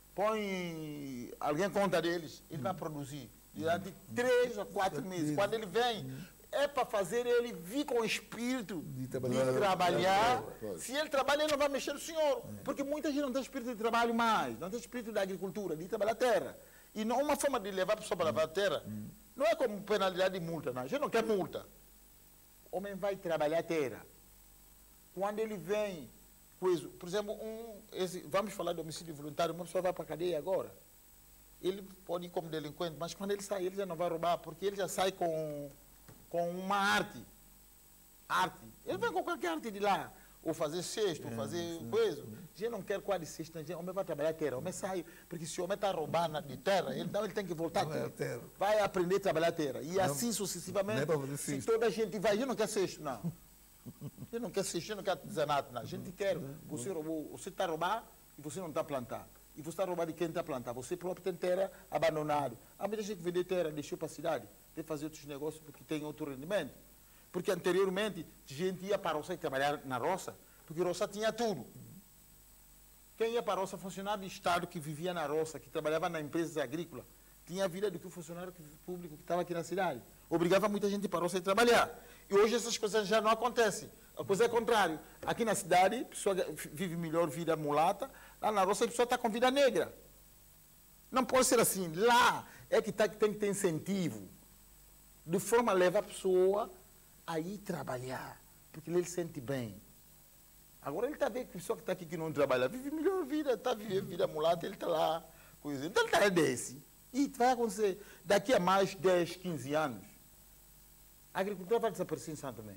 Põe alguém conta deles, ele vai produzir. Durante 3 a 4 meses. Quando ele vem, é para fazer ele vir com o espírito de trabalhar. Se ele trabalha, ele não vai mexer no senhor. Porque muita gente não tem espírito de trabalho mais, não tem espírito da agricultura, de trabalhar a terra. E não uma forma de levar a pessoa para lavar a terra, não é como penalidade de multa, não. A gente não quer multa. O homem vai trabalhar a terra. Quando ele vem, por exemplo, vamos falar de homicídio voluntário, uma pessoa vai para a cadeia agora. Ele pode ir como delinquente, mas quando ele sai, ele já não vai roubar, porque ele já sai com uma arte. Ele vai com qualquer arte de lá. Ou fazer cesto, ou fazer coisa. A gente não quer quase cesto, o homem vai trabalhar a terra, o homem sai, porque se o homem está roubando de terra, ele tem que voltar a terra. Vai aprender a trabalhar a terra. E assim sucessivamente, se toda a gente vai, a gente não quer cesto, não. A gente não quer cesto, a gente não quer artesanato, não. A gente quer, você roubou, você está a roubar e você não está a plantar. E você está a roubar de quem está a plantar. Você próprio tem terra abandonada. Há muita gente que vende terra, deixou para a cidade, tem que fazer outros negócios porque tem outro rendimento. Porque anteriormente, a gente ia para a roça e trabalhar na roça, porque a roça tinha tudo. Quem ia para a roça, funcionário de Estado que vivia na roça, que trabalhava na empresa agrícola, tinha a vida do que o funcionário público que estava aqui na cidade. Obrigava muita gente para a roça a trabalhar. E hoje essas coisas já não acontecem. A coisa é o contrário. Aqui na cidade, a pessoa vive melhor vida mulata, lá na roça a pessoa está com vida negra. Não pode ser assim. Lá é que tem que ter incentivo, de forma a levar a pessoa a ir trabalhar, porque ele se sente bem. Agora ele está vendo que a pessoa que está aqui que não trabalha, vive melhor vida, está vivendo vida mulata, ele está lá, coisa. Então ele está desse. E vai acontecer, daqui a mais 10, 15 anos, a agricultura vai desaparecer em Santo Tomé.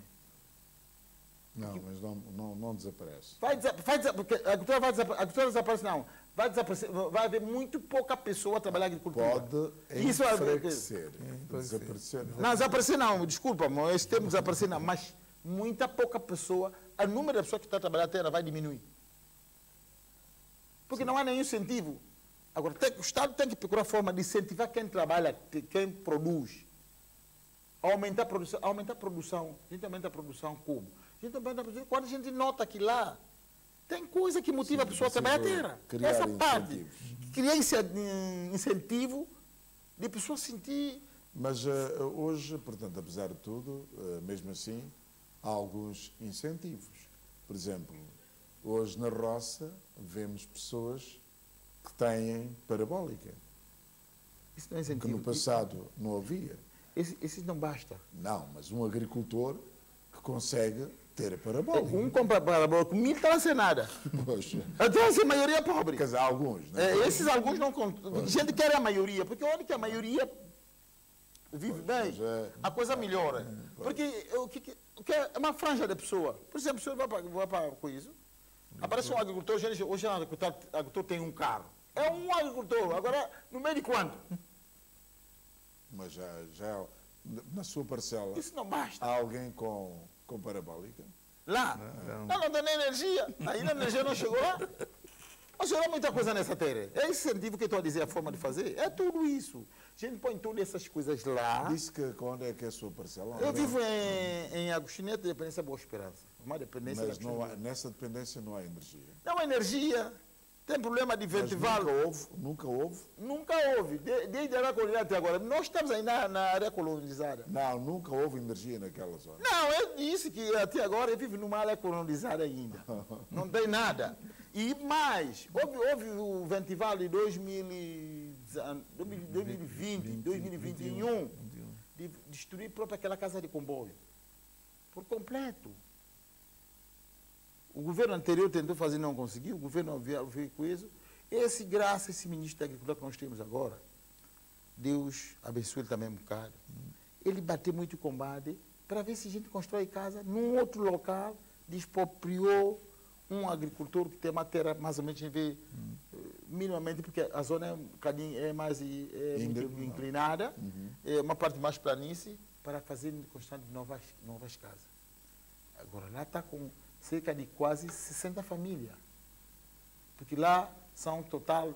Não, mas não desaparece. Porque a agricultura desaparece, não. Vai desaparecer, vai haver muito pouca pessoa a trabalhar a agricultura. Pode enfraquecer. Desaparecer. Não, desaparecer não, desculpa, esse termo desaparecer não, mas muita pouca pessoa, o número de pessoas que está a trabalhar a terra vai diminuir. Porque não há nenhum incentivo. Agora, o Estado tem que procurar forma de incentivar quem trabalha, quem produz. Aumentar a produção. A gente aumenta a produção como? Quando a gente nota que lá tem coisa que motiva a pessoa a trabalhar a terra. Essa parte. Criar incentivo de pessoa sentir. Mas hoje, portanto, apesar de tudo, mesmo assim, há alguns incentivos. Por exemplo, hoje na roça vemos pessoas que têm parabólica. Isso não é incentivo. Que no passado não havia. Esse não basta. Não, mas um agricultor que consegue ter a parabólica. Um compra parabólica, 1000 está a ser nada. Poxa. Então, essa é a maioria pobre. Quer dizer, alguns, né? Esses alguns não contam. A gente quer a maioria, porque onde que a maioria vive bem, a coisa melhora. Porque o que é uma franja da pessoa. Por exemplo, se você vai para com isso, aparece um agricultor, hoje o agricultor tem um carro. É um agricultor, agora no meio de quanto? Mas já na sua parcela. Isso não basta. Há alguém com parabólica? Lá? Não tem nem energia. Ainda a energia não chegou lá. Mas chegou muita coisa nessa terra. É esse incentivo que eu estou a dizer, a forma de fazer. É tudo isso. A gente põe todas essas coisas lá. Disse que onde é que é a sua parcela? Eu vivo em Agostinete, dependência Boa Esperança. Uma dependência. Mas não há, nessa dependência não há energia. Não há energia. Tem problema de ventival. Nunca houve? Nunca houve. Desde a área colonizada até agora. Nós estamos aí na área colonizada. Não, nunca houve energia naquela zona. Não, eu disse que até agora eu vivo numa área colonizada ainda. Não tem nada. E mais, houve o ventival de 2020, 2021, de destruir própria aquela casa de comboio. Por completo. O governo anterior tentou fazer e não conseguiu, o governo veio com isso. Graças a esse ministro da Agricultura que nós temos agora, Deus abençoe ele também um bocado. Ele bateu muito combate para ver se a gente constrói casa num outro local, despropriou um agricultor que tem uma terra mais ou menos, a gente vê, minimamente, porque a zona é um bocadinho mais muito inclinada, é uma parte mais planície, para fazer construção de novas casas. Agora, lá está com cerca de quase 60 famílias. Porque lá são total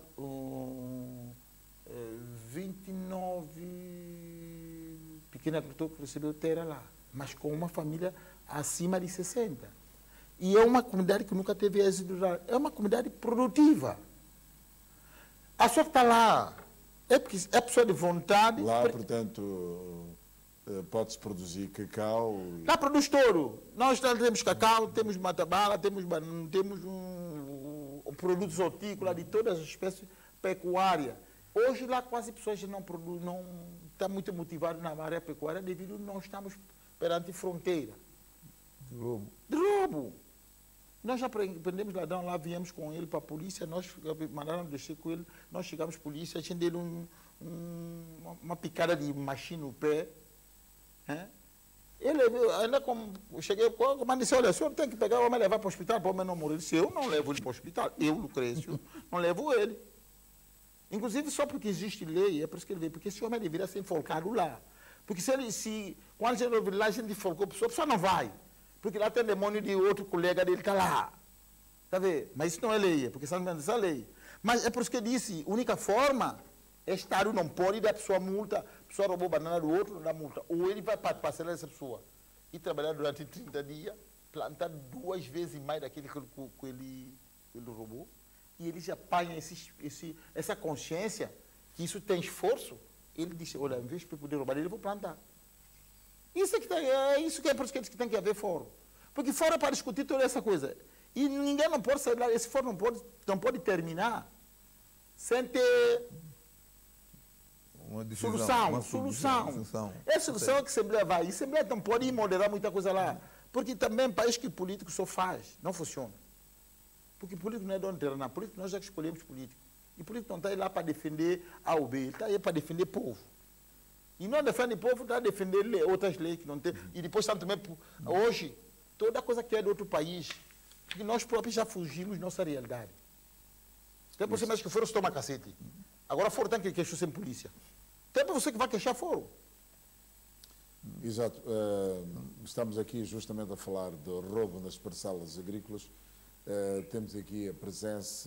29 pequenos agricultores que receberam terra lá, mas com uma família acima de 60. E é uma comunidade que nunca teve êxito rural. É uma comunidade produtiva. A sorte está lá. É porque é pessoa de vontade. Lá, portanto, pode-se produzir cacau. Lá produz touro. Nós temos cacau, temos matabala, temos produtos hortícolas de todas as espécies pecuárias. Hoje lá quase pessoas não produzem, não está muito motivado na área pecuária devido a nós estamos perante fronteira. De roubo. De roubo. Nós já prendemos ladrão lá, viemos com ele para a polícia, nós mandaram descer com ele, nós chegamos à polícia, a gente deu uma picada de machine no pé. Ele ainda como cheguei, mas disse, olha, o senhor tem que pegar o homem e levar para o hospital para o homem não morrer. Eu disse, eu não levo ele para o hospital, eu, Lucrécio, não levo ele. Inclusive, só porque existe lei, é por isso que ele veio, porque esse homem deveria ser enforcado lá. Porque quando a gente ouve lá, a gente enforcou a pessoa não vai. Porque lá tem demônio de outro colega dele que está lá. Está vendo? Mas isso não é lei, porque sabe essa lei. Mas é por isso que eu disse, a única forma é Estado não pode dar a pessoa multa, a pessoa roubou banana do outro, não dá multa. Ou ele vai parcelar essa pessoa e trabalhar durante 30 dias, plantar 2 vezes mais daquele que ele roubou, e ele já apanha essa consciência que isso tem esforço. Ele disse, olha, em vez de poder roubar, ele vou plantar. Isso é isso que é por isso que tem que haver fórum. Porque fórum é para discutir toda essa coisa. E ninguém não pode sair lá, esse fórum não pode terminar sem ter uma solução. É a solução que a Assembleia vai. A Assembleia não pode moderar muita coisa lá. Porque também país que político só faz, não funciona. Porque político não é dono de terra, não. Político nós já escolhemos político. E político não está aí lá para defender A ou B, ele está aí para defender povo. E não defende o povo, está a defender outras leis que não tem. E depois também, hoje, toda coisa que é de outro país, que nós próprios já fugimos da nossa realidade. Tem você mais que fora se toma cacete. Agora fora tem que queixar sem polícia. Tem para você que vai queixar fora. Exato. Estamos aqui justamente a falar de roubo nas parcelas agrícolas. Temos aqui a presença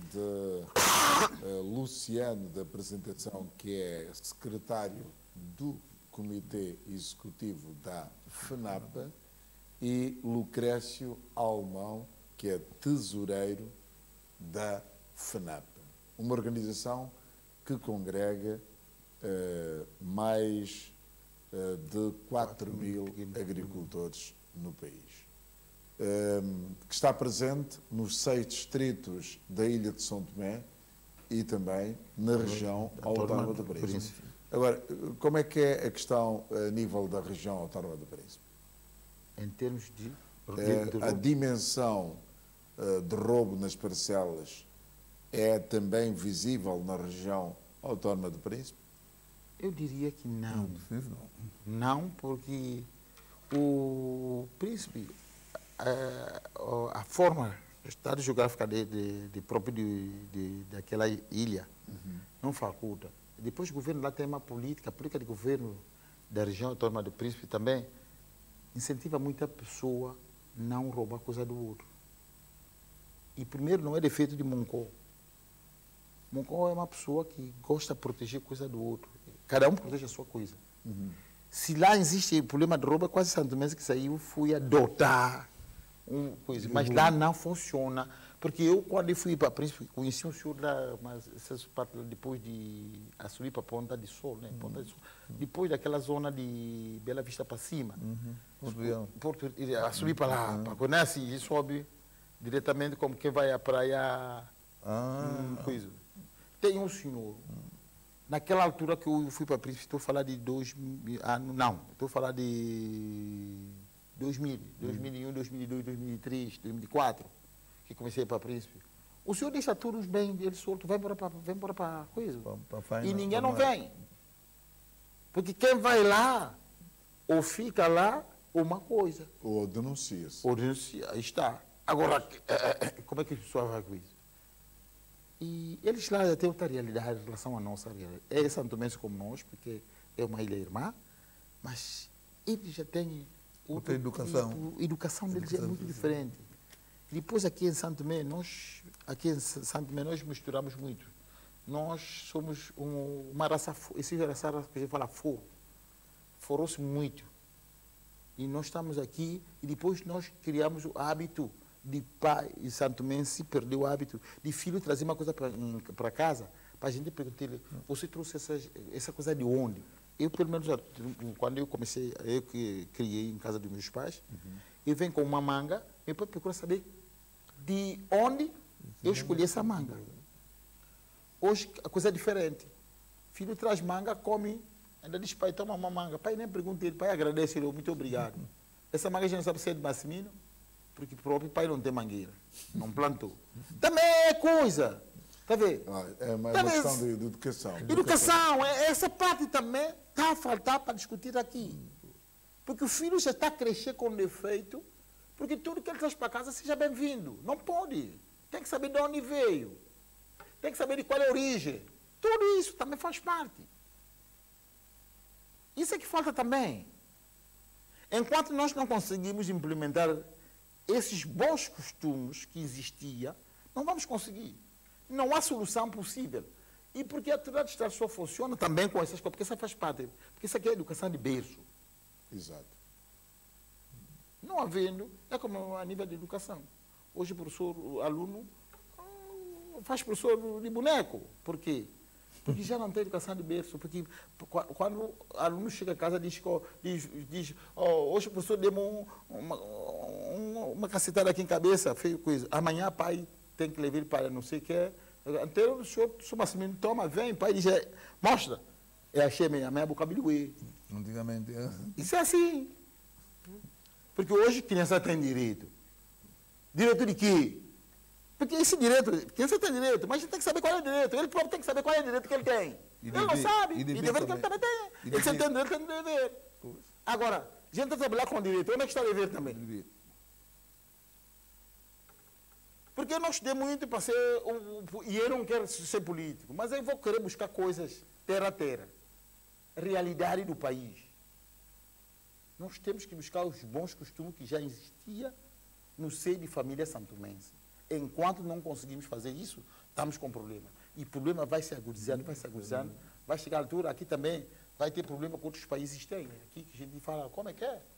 de Luciano, da apresentação, que é secretário do Comitê Executivo da FENAPA, e Lucrécio Alemão, que é tesoureiro da FENAPA, uma organização que congrega mais de 4 mil agricultores no país, que está presente nos 6 distritos da Ilha de São Tomé e também na região autónoma do Príncipe. Agora, como é que é a questão a nível da região autónoma do Príncipe? Em termos de a dimensão de roubo nas parcelas é também visível na região autónoma do Príncipe? Eu diria que não. Não, porque o Príncipe, a forma, o estado geográfico daquela ilha, não faculta. Depois o governo lá tem uma política, a política de governo da região autónoma do Príncipe também incentiva muita pessoa a não roubar coisa do outro. E primeiro não é defeito de Moncó. Moncó é uma pessoa que gosta de proteger coisa do outro. Cada um protege a sua coisa. Se lá existe problema de roubo, é quase Santo Mês que saiu, fui adotar uma coisa. Mas lá não funciona. Porque eu, quando eu fui para Príncipe, conheci um senhor lá, mas depois de subir para Ponta de Sol, né? Ponta de Sol. Depois daquela zona de Bela Vista para cima. A subir para lá, para conhecer, e sobe diretamente como quem vai à praia. Coisa. Tem um senhor. Naquela altura que eu fui para Príncipe, estou a falar de 2000, não, estou a falar de 2000, 2001, 2002, 2003, 2004, que comecei para Príncipe. O senhor deixa todos bem, ele solto, vai embora para coisa. Pra faina, E ninguém não pra- vem. Porque quem vai lá, ou fica lá, ou uma coisa. Ou denuncia-se. Ou denuncia, aí está. Agora, como é que a pessoa vai com isso? E eles lá têm outra realidade em relação à nossa realidade. É Santo Mense como nós, porque é uma ilha irmã, mas eles já têm Outra educação. A educação deles é muito diferente. Depois aqui em Santo Tomé, nós misturamos muito. Nós somos uma raça, essa raça que a gente fala foro. Forou-se muito. E nós estamos aqui e depois nós criamos o hábito de pai e Santo Tomé se perdeu o hábito de filho trazer uma coisa para casa, para a gente perguntar ele, você trouxe essa coisa de onde? Eu, pelo menos, quando eu comecei, eu que criei em casa dos meus pais, eu venho com uma manga, meu pai procura saber de onde eu escolhi essa manga. Hoje a coisa é diferente. Filho traz manga, come, ainda diz, pai, toma uma manga. Pai nem pergunta ele, pai agradece ele, muito obrigado. Essa manga a gente não sabe se é de Massimino, porque o próprio pai não tem mangueira, não plantou. Também é coisa. Está a ver? É uma Tá questão vendo? de educação. Educação, essa parte também está a faltar para discutir aqui. Porque o filho já está a crescer com defeito, porque tudo que ele traz para casa seja bem-vindo. Não pode. Tem que saber de onde veio. Tem que saber de qual é a origem. Tudo isso também faz parte. Isso é que falta também. Enquanto nós não conseguimos implementar esses bons costumes que existiam, não vamos conseguir. Não há solução possível. E porque a atividade de Estado só funciona também com essas coisas, porque isso faz parte. Porque isso aqui é educação de berço. Exato. Não havendo, é como a nível de educação. Hoje o professor, o aluno, faz professor de boneco. Por quê? Porque já não tem educação de berço. Porque quando o aluno chega a casa diz hoje o professor deu uma cacetada aqui em cabeça, feio coisa. Amanhã pai tem que levar ele para não sei o que é. Então o senhor Massimino toma, vem, pai diz, mostra. É a minha boca bilhuê. Antigamente, Isso é assim. Porque hoje criança tem direito. Direito de quê? Porque esse direito, criança tem direito, mas a gente tem que saber qual é o direito. Ele próprio tem que saber qual é o direito que ele tem. Ele não sabe. E dever que ele também tem. Ele se tem direito, tem dever. Agora, a gente tem que trabalhar com direito. Onde é que está o dever também? Porque nós temos muito para ser... E eu não quero ser político, mas eu vou querer buscar coisas terra a terra. Realidade do país. Nós temos que buscar os bons costumes que já existiam no seio de família santomense. Enquanto não conseguimos fazer isso, estamos com problema. E o problema vai se agudizando, vai chegar a altura, aqui também vai ter problema que outros países têm. Aqui que a gente fala, como é que é?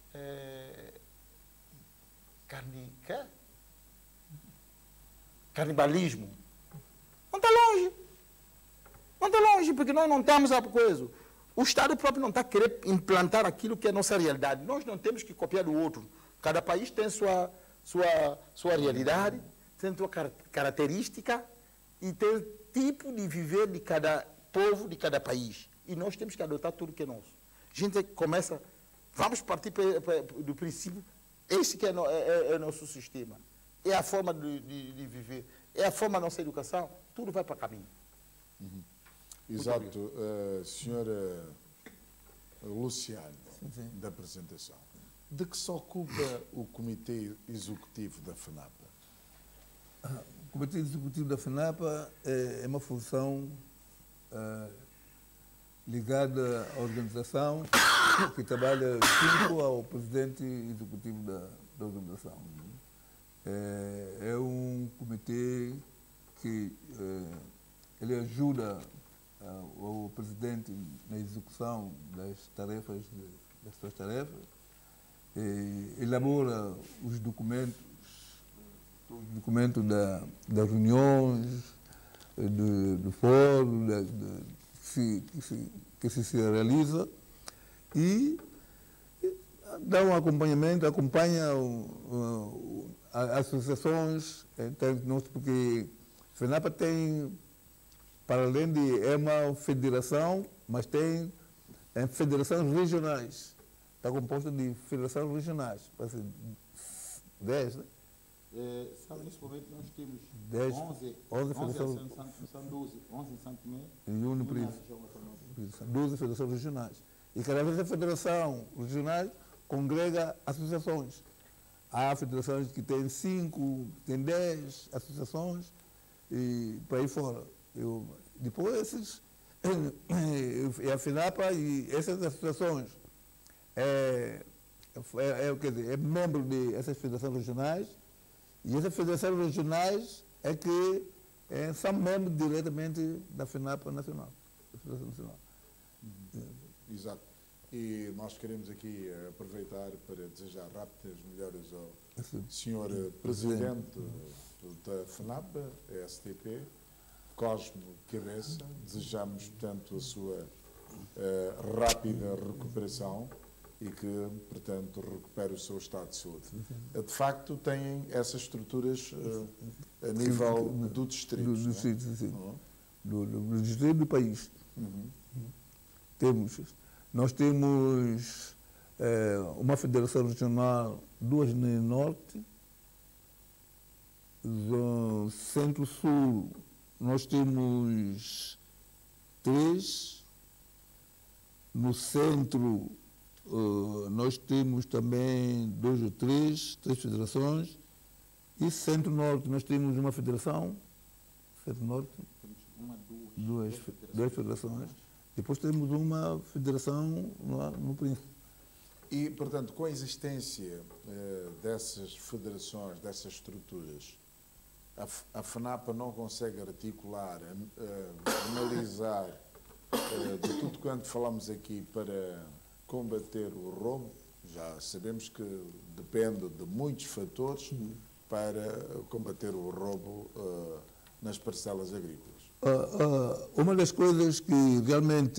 Canibalismo. Não está longe. Não está longe, porque nós não temos a coisa. O Estado próprio não está querendo implantar aquilo que é a nossa realidade. Nós não temos que copiar do outro. Cada país tem sua realidade, tem sua característica e tem tipo de viver de cada povo, de cada país. E nós temos que adotar tudo que é nosso. A gente começa, vamos partir do princípio, esse que é o nosso sistema. É a forma de viver, é a forma da nossa educação, tudo vai para caminho. Exato. Senhora Luciano, da apresentação. De que se ocupa o Comitê Executivo da FENAPA? O Comitê Executivo da FENAPA é uma função ligada à organização que trabalha junto ao presidente executivo da organização. É um comitê que ele ajuda o presidente na execução das suas tarefas, elabora os documentos das reuniões, do fórum que se realiza e dá um acompanhamento, acompanha as associações, porque a FENAPA tem, para além de é uma federação, mas tem federações regionais. Está composta de federações regionais, parece 10, né? Sabe, nesse momento nós temos 11 federações. São 12, 11 em Santo Tomé E um no Príncipe. 12 federações regionais. E cada vez a federação regional congrega associações. Há federações que têm 5, têm 10 associações e para aí fora. Depois esses, a FINAPA e essas associações quer dizer, é membro dessas federações regionais e essas federações regionais é que são membros diretamente da FINAPA Nacional. Da Federação Nacional. Exato. E nós queremos aqui aproveitar para desejar rápidas melhoras ao Sr. Presidente da FNAP, STP, Cosmo Cabeça. Desejamos, portanto, a sua rápida recuperação e que, portanto, recupere o seu estado de saúde. De facto, têm essas estruturas a nível do distrito. Do distrito, sim. Do distrito do país. Nós temos uma federação regional, 2 no norte, no centro-sul nós temos 3, no centro nós temos também 2 ou 3 federações, e centro-norte nós temos uma federação, centro-norte, duas federações. Depois temos uma federação no Príncipe. E, portanto, com a existência dessas federações, dessas estruturas, a FNAPA não consegue articular, analisar de tudo quanto falamos aqui para combater o roubo. Já sabemos que depende de muitos fatores para combater o roubo nas parcelas agrícolas. Uma das coisas que realmente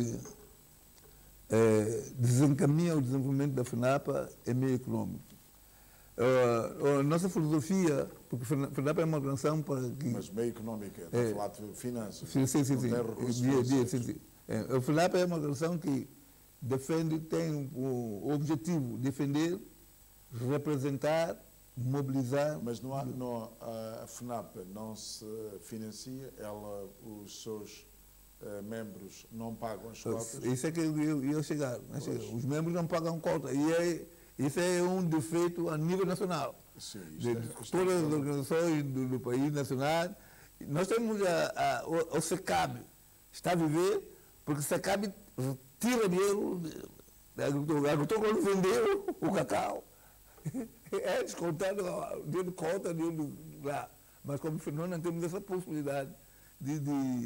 desencaminha o desenvolvimento da FNAPA é meio econômico. A nossa filosofia, porque a FNAPA é uma organização para que... Mas meio econômica, está a falar de finanças. Sim. Sim. A FNAPA é uma organização que tem o objetivo de defender, representar, mobilizar. Mas a FNAPA não se financia, os seus membros não pagam as cotas? Isso é que eu ia chegar. Os membros não pagam cota. Isso é um defeito a nível nacional. Sim, todas as organizações do país nacional. Nós temos o SECAB, está a viver, porque o SECAB tira dinheiro do agricultor. O agricultor, quando vendeu o cacau, é descontado dentro de conta, dentro lá. Mas como nós não temos essa possibilidade de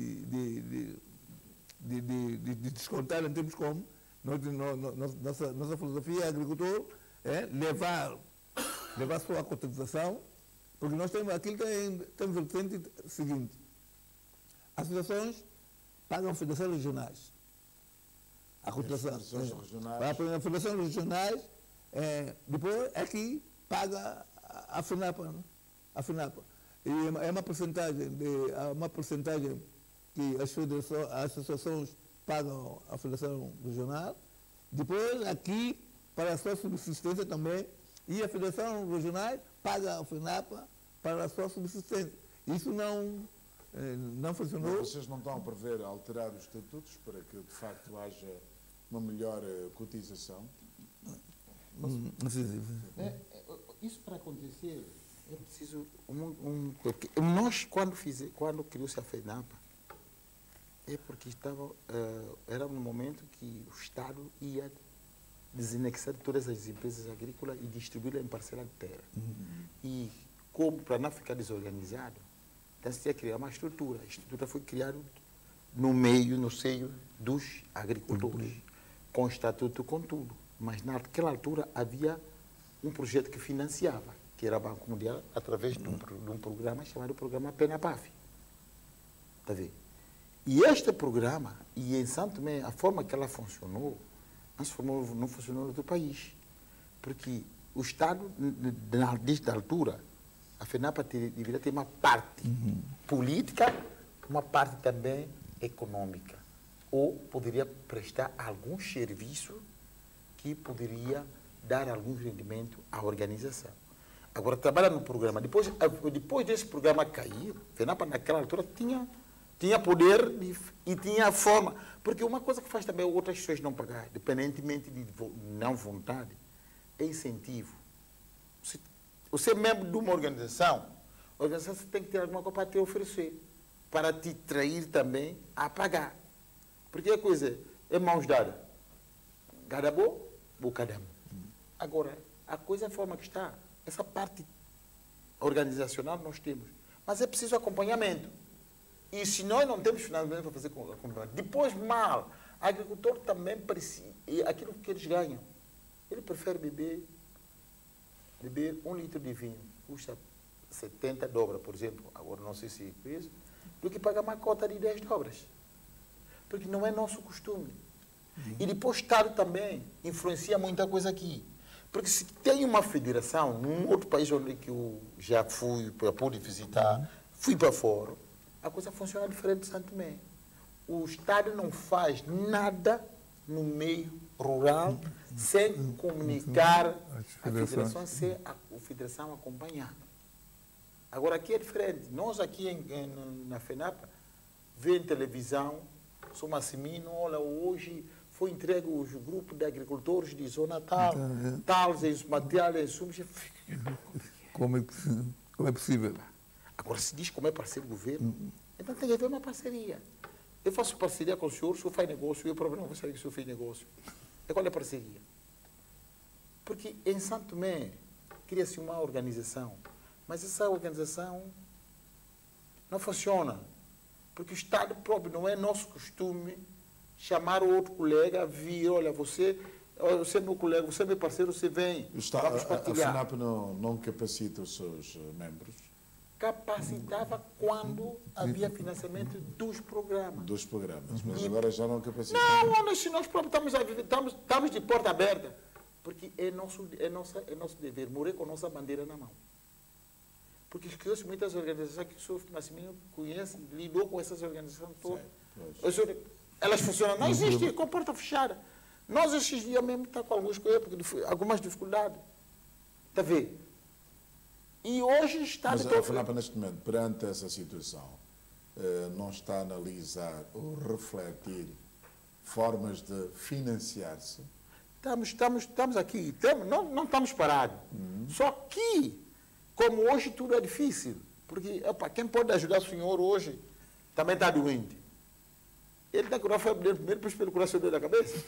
descontar, não temos como. Nossa filosofia é agricultor levar sua cotização, porque nós temos aquilo tem vertente seguinte. As associações pagam federações regionais. A cotização. As federações regionais, depois é que paga a FNAPA. E é uma porcentagem que as associações pagam a federação regional. Depois, aqui, para a sua subsistência também, e a federação regional paga a FNAPA para a sua subsistência. Isso não funcionou. Mas vocês não estão a prever alterar os estatutos para que, de facto, haja uma melhor cotização? Isso para acontecer é preciso nós, quando criou-se a FENAPA, é porque era um momento que o Estado ia desanexar todas as empresas agrícolas e distribuí-las em parcela de terra. E como para não ficar desorganizado, então se ia criar uma estrutura. A estrutura foi criada no seio dos agricultores, com estatuto, com tudo. Mas naquela altura havia um projeto que financiava, que era o Banco Mundial, através de um programa chamado Programa PENAPAF. Está vendo? E este programa, e em Santo Tomé, a forma que ela funcionou, não funcionou no outro país. Porque o Estado, desde a altura, a FENAPA deveria ter uma parte política, uma parte também econômica. Ou poderia prestar algum serviço que poderia dar algum rendimento à organização. Agora trabalha no programa. Depois desse programa cair, FENAPA naquela altura tinha poder e tinha forma. Porque uma coisa que faz também outras pessoas não pagar, independentemente de não vontade, é incentivo. Você é membro de uma organização, a organização tem que ter alguma coisa para te oferecer, para te trair também a pagar. Porque a coisa é mãos dadas. Cada boa, cada um. Agora, a coisa é a forma que está. Essa parte organizacional nós temos. Mas é preciso acompanhamento. E se nós não temos financiamento para fazer acompanhamento, depois mal, o agricultor também precisa, aquilo que eles ganham, ele prefere beber 1 litro de vinho, custa 70 dobras, por exemplo, agora não sei se é isso, do que pagar uma cota de 10 dobras. Porque não é nosso costume. E depois o Estado também influencia muita coisa aqui. Porque se tem uma federação, num outro país onde que eu já fui, para pude visitar, fui para fora, a coisa funciona diferente de Santo Tomé. O Estado não faz nada no meio rural sem comunicar a federação, sem a federação acompanhar. Agora aqui é diferente. Nós aqui na FENAPA, vemos televisão, sou Massimino, olha, hoje foi entregue os grupos de agricultores de zona tal, os materiais, insumos. Como é possível? Agora, se diz como é parceiro do governo, então tem que haver uma parceria. Eu faço parceria com o senhor faz negócio, eu próprio não vou saber que o senhor fez negócio. E qual é a parceria? Porque em Santo Tomé cria-se uma organização, mas essa organização não funciona. Porque o Estado próprio não é nosso costume chamar o outro colega, vir, olha, você é meu colega, você é meu parceiro, você vem, vamos partilhar. A FENAPA não capacita os seus membros? Capacitava quando havia financiamento dos programas. Dos programas, mas agora já não capacita. Não, se nós próprios estamos de porta aberta, porque é nosso dever, morrer com a nossa bandeira na mão. Porque criou-se muitas organizações que o senhor Nascimento conhece, lidou com essas organizações todas. Elas funcionam, não existe, com porta fechada. Nós esses dias mesmo estamos com algumas dificuldades. Está a ver? E hoje está... Mas a FENAPA, neste momento, perante essa situação, não está a analisar ou refletir formas de financiar-se? Estamos aqui, não estamos parados. Só que, como hoje tudo é difícil, porque quem pode ajudar o senhor hoje também está doente. Ele está curado, foi primeiro para ele curar seu dedo da cabeça.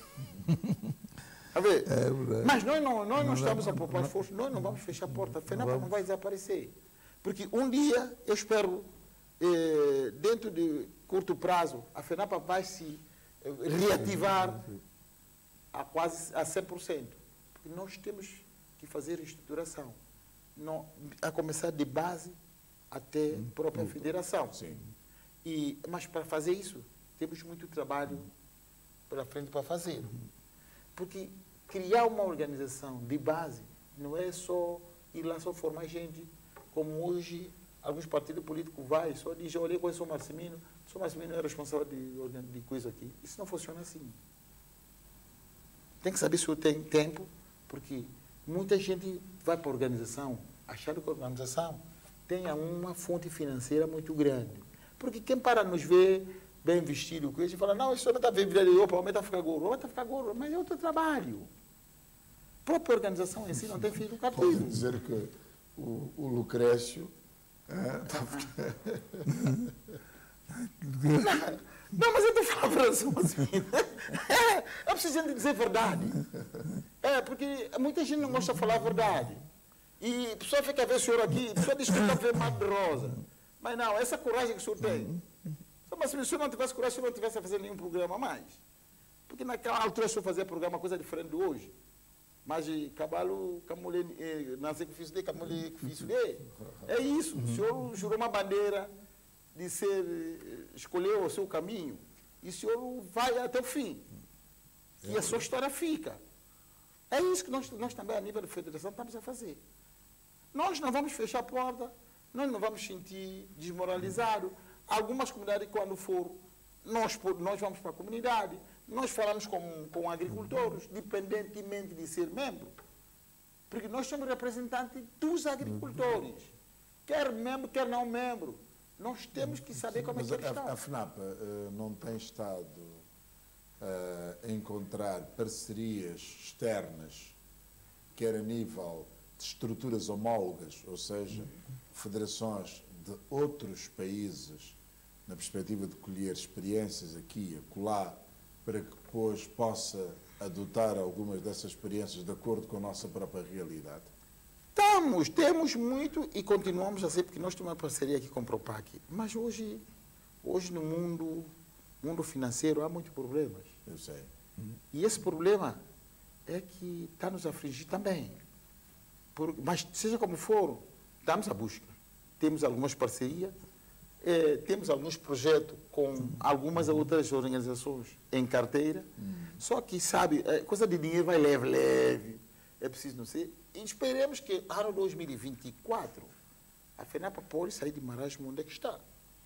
A ver? Mas nós não estamos a propor esforço, nós não vamos fechar a porta, a FENAPA não vai desaparecer. Porque um dia, eu espero, dentro de curto prazo, a FENAPA vai se reativar a quase a 100%. Porque nós temos que fazer estruturação, a começar de base até a própria federação. Sim. Mas para fazer isso, temos muito trabalho pela frente para fazer. Porque criar uma organização de base não é só ir lá só formar gente, como hoje alguns partidos políticos só dizem, olha, eu conheço o Marcimino é responsável de coisa aqui. Isso não funciona assim. Tem que saber se eu tenho tempo, porque muita gente vai para a organização achando que a organização tenha uma fonte financeira muito grande. Porque quem para nos ver bem vestido, e fala, não, isso não está bem virado, o homem está a ficar gordo, mas é outro trabalho. A própria organização em si não tem fim lucrativo. Pode dizer que o Lucrécio... Não, mas eu estou falando para você, é preciso a gente dizer verdade. Porque muita gente não gosta de falar a verdade. E a pessoa fica a ver o senhor aqui, a pessoa diz que está a ver mar de rosa. Mas não, essa coragem que o senhor tem. Mas se o senhor não tivesse coragem, se o senhor não tivesse a fazer nenhum programa mais. Porque naquela altura o senhor fazia programa, coisa diferente de hoje. Mas cavalo, camulê, nasce que fiz de camulê, que fiz de. É isso. O senhor jurou uma bandeira de escolheu o seu caminho. E o senhor vai até o fim. E a sua história fica. É isso que nós também, a nível da federação, estamos a fazer. Nós não vamos fechar a porta, nós não vamos sentir desmoralizados. Algumas comunidades, quando for, nós vamos para a comunidade, nós falamos com agricultores, independentemente de ser membro. Porque nós somos representantes dos agricultores, quer membro, quer não membro. Nós temos que saber como é que eles estão. A FNAP não tem estado a encontrar parcerias externas, quer a nível de estruturas homólogas, ou seja, federações de outros países, na perspectiva de colher experiências aqui e acolá, para que depois possa adotar algumas dessas experiências de acordo com a nossa própria realidade? Temos muito e continuamos a ser, porque nós temos uma parceria aqui com o Propac. Mas hoje no mundo financeiro há muitos problemas. Eu sei. E esse problema é que está nos a afligir também. Mas seja como for, estamos à busca. Temos algumas parcerias, temos alguns projetos com algumas outras organizações em carteira. Só que, sabe, coisa de dinheiro vai leve. É preciso não ser. E esperemos que, ano 2024, a FENAPA pode sair de marasmo onde é que está.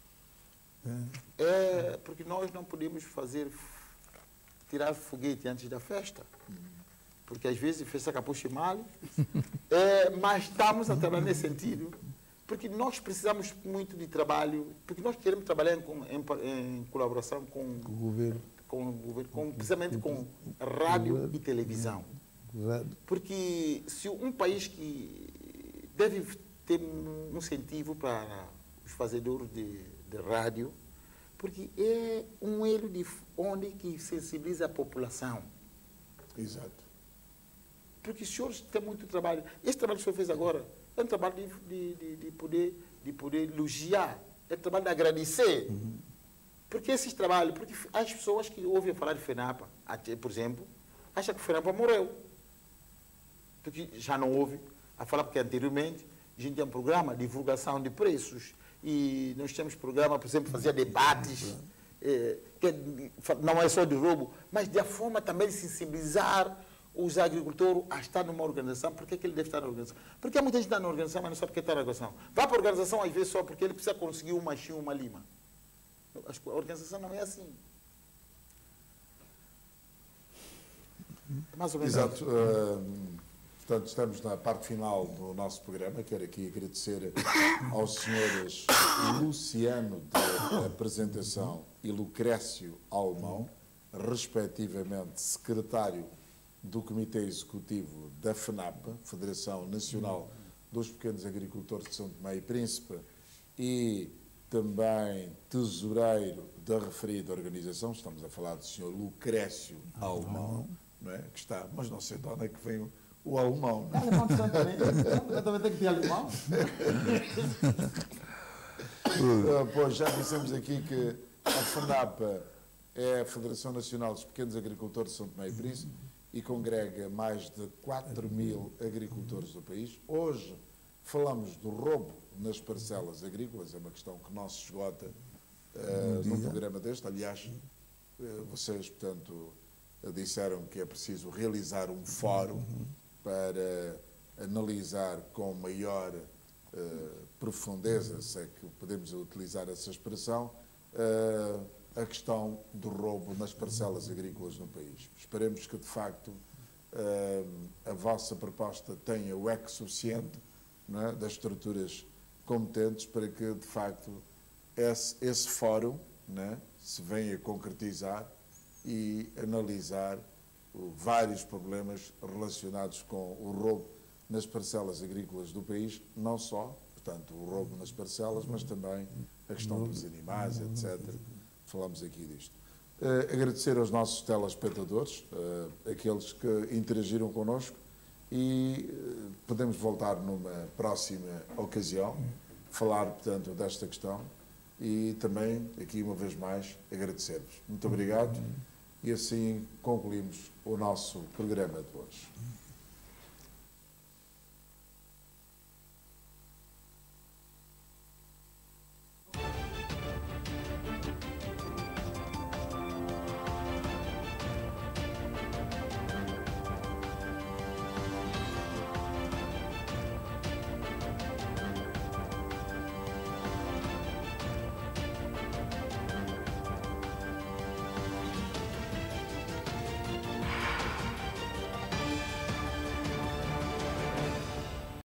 Porque nós não podemos tirar foguete antes da festa. Porque às vezes festa capuche mal. Mas estamos a trabalhar nesse sentido. Porque nós precisamos muito de trabalho, porque nós queremos trabalhar em colaboração com o governo, precisamente com rádio e televisão. Porque se um país que deve ter um incentivo para os fazedores de rádio, porque é um elo de onde que sensibiliza a população. Exato. Porque os senhores têm muito trabalho. Esse trabalho que o senhor fez agora é um trabalho de poder elogiar, é um trabalho de agradecer. Porque esses trabalhos, porque as pessoas que ouvem falar de FENAPA, por exemplo, acham que o FENAPA morreu. Porque já não ouve a falar, porque anteriormente a gente tinha um programa de divulgação de preços e nós temos programa, por exemplo, fazia debates, que não é só de roubo, mas de a forma também de sensibilizar os agricultores a estar numa organização. Por que ele deve estar na organização? Porque muita gente está na organização, mas não sabe o que está na organização. Vai para a organização, às vezes, só porque ele precisa conseguir um machinho, uma lima. A organização não é assim. Mais ou menos. Exato. Portanto, estamos na parte final do nosso programa. Quero aqui agradecer aos senhores Luciano da Apresentação e Lucrécio Alemão, respectivamente secretário do Comitê Executivo da FENAPA, Federação Nacional dos Pequenos Agricultores de São Tomé e Príncipe, e também tesoureiro da referida organização. Estamos a falar do Sr. Lucrécio Alemão, não é? Que está, mas não sei de onde é que vem o alemão. É alemão de Santarém. Eu também tenho que ter alemão. Pois já dissemos aqui que a FENAPA é a Federação Nacional dos Pequenos Agricultores de São Tomé e Príncipe e congrega mais de 4.000 agricultores do país. Hoje falamos do roubo nas parcelas agrícolas, é uma questão que não se esgota num programa deste. Aliás, vocês, portanto, disseram que é preciso realizar um fórum para analisar com maior profundeza, se é que podemos utilizar essa expressão, a questão do roubo nas parcelas agrícolas no país. Esperemos que, de facto, a vossa proposta tenha o eco suficiente, não é, das estruturas competentes para que, de facto, esse fórum, não é, se venha a concretizar e analisar vários problemas relacionados com o roubo nas parcelas agrícolas do país, não só, portanto, o roubo nas parcelas, mas também a questão dos animais, etc. Falamos aqui disto. Agradecer aos nossos telespectadores, aqueles que interagiram connosco, e podemos voltar numa próxima ocasião, falar, portanto, desta questão e também, aqui uma vez mais, agradecer-vos. Muito obrigado e assim concluímos o nosso programa de hoje.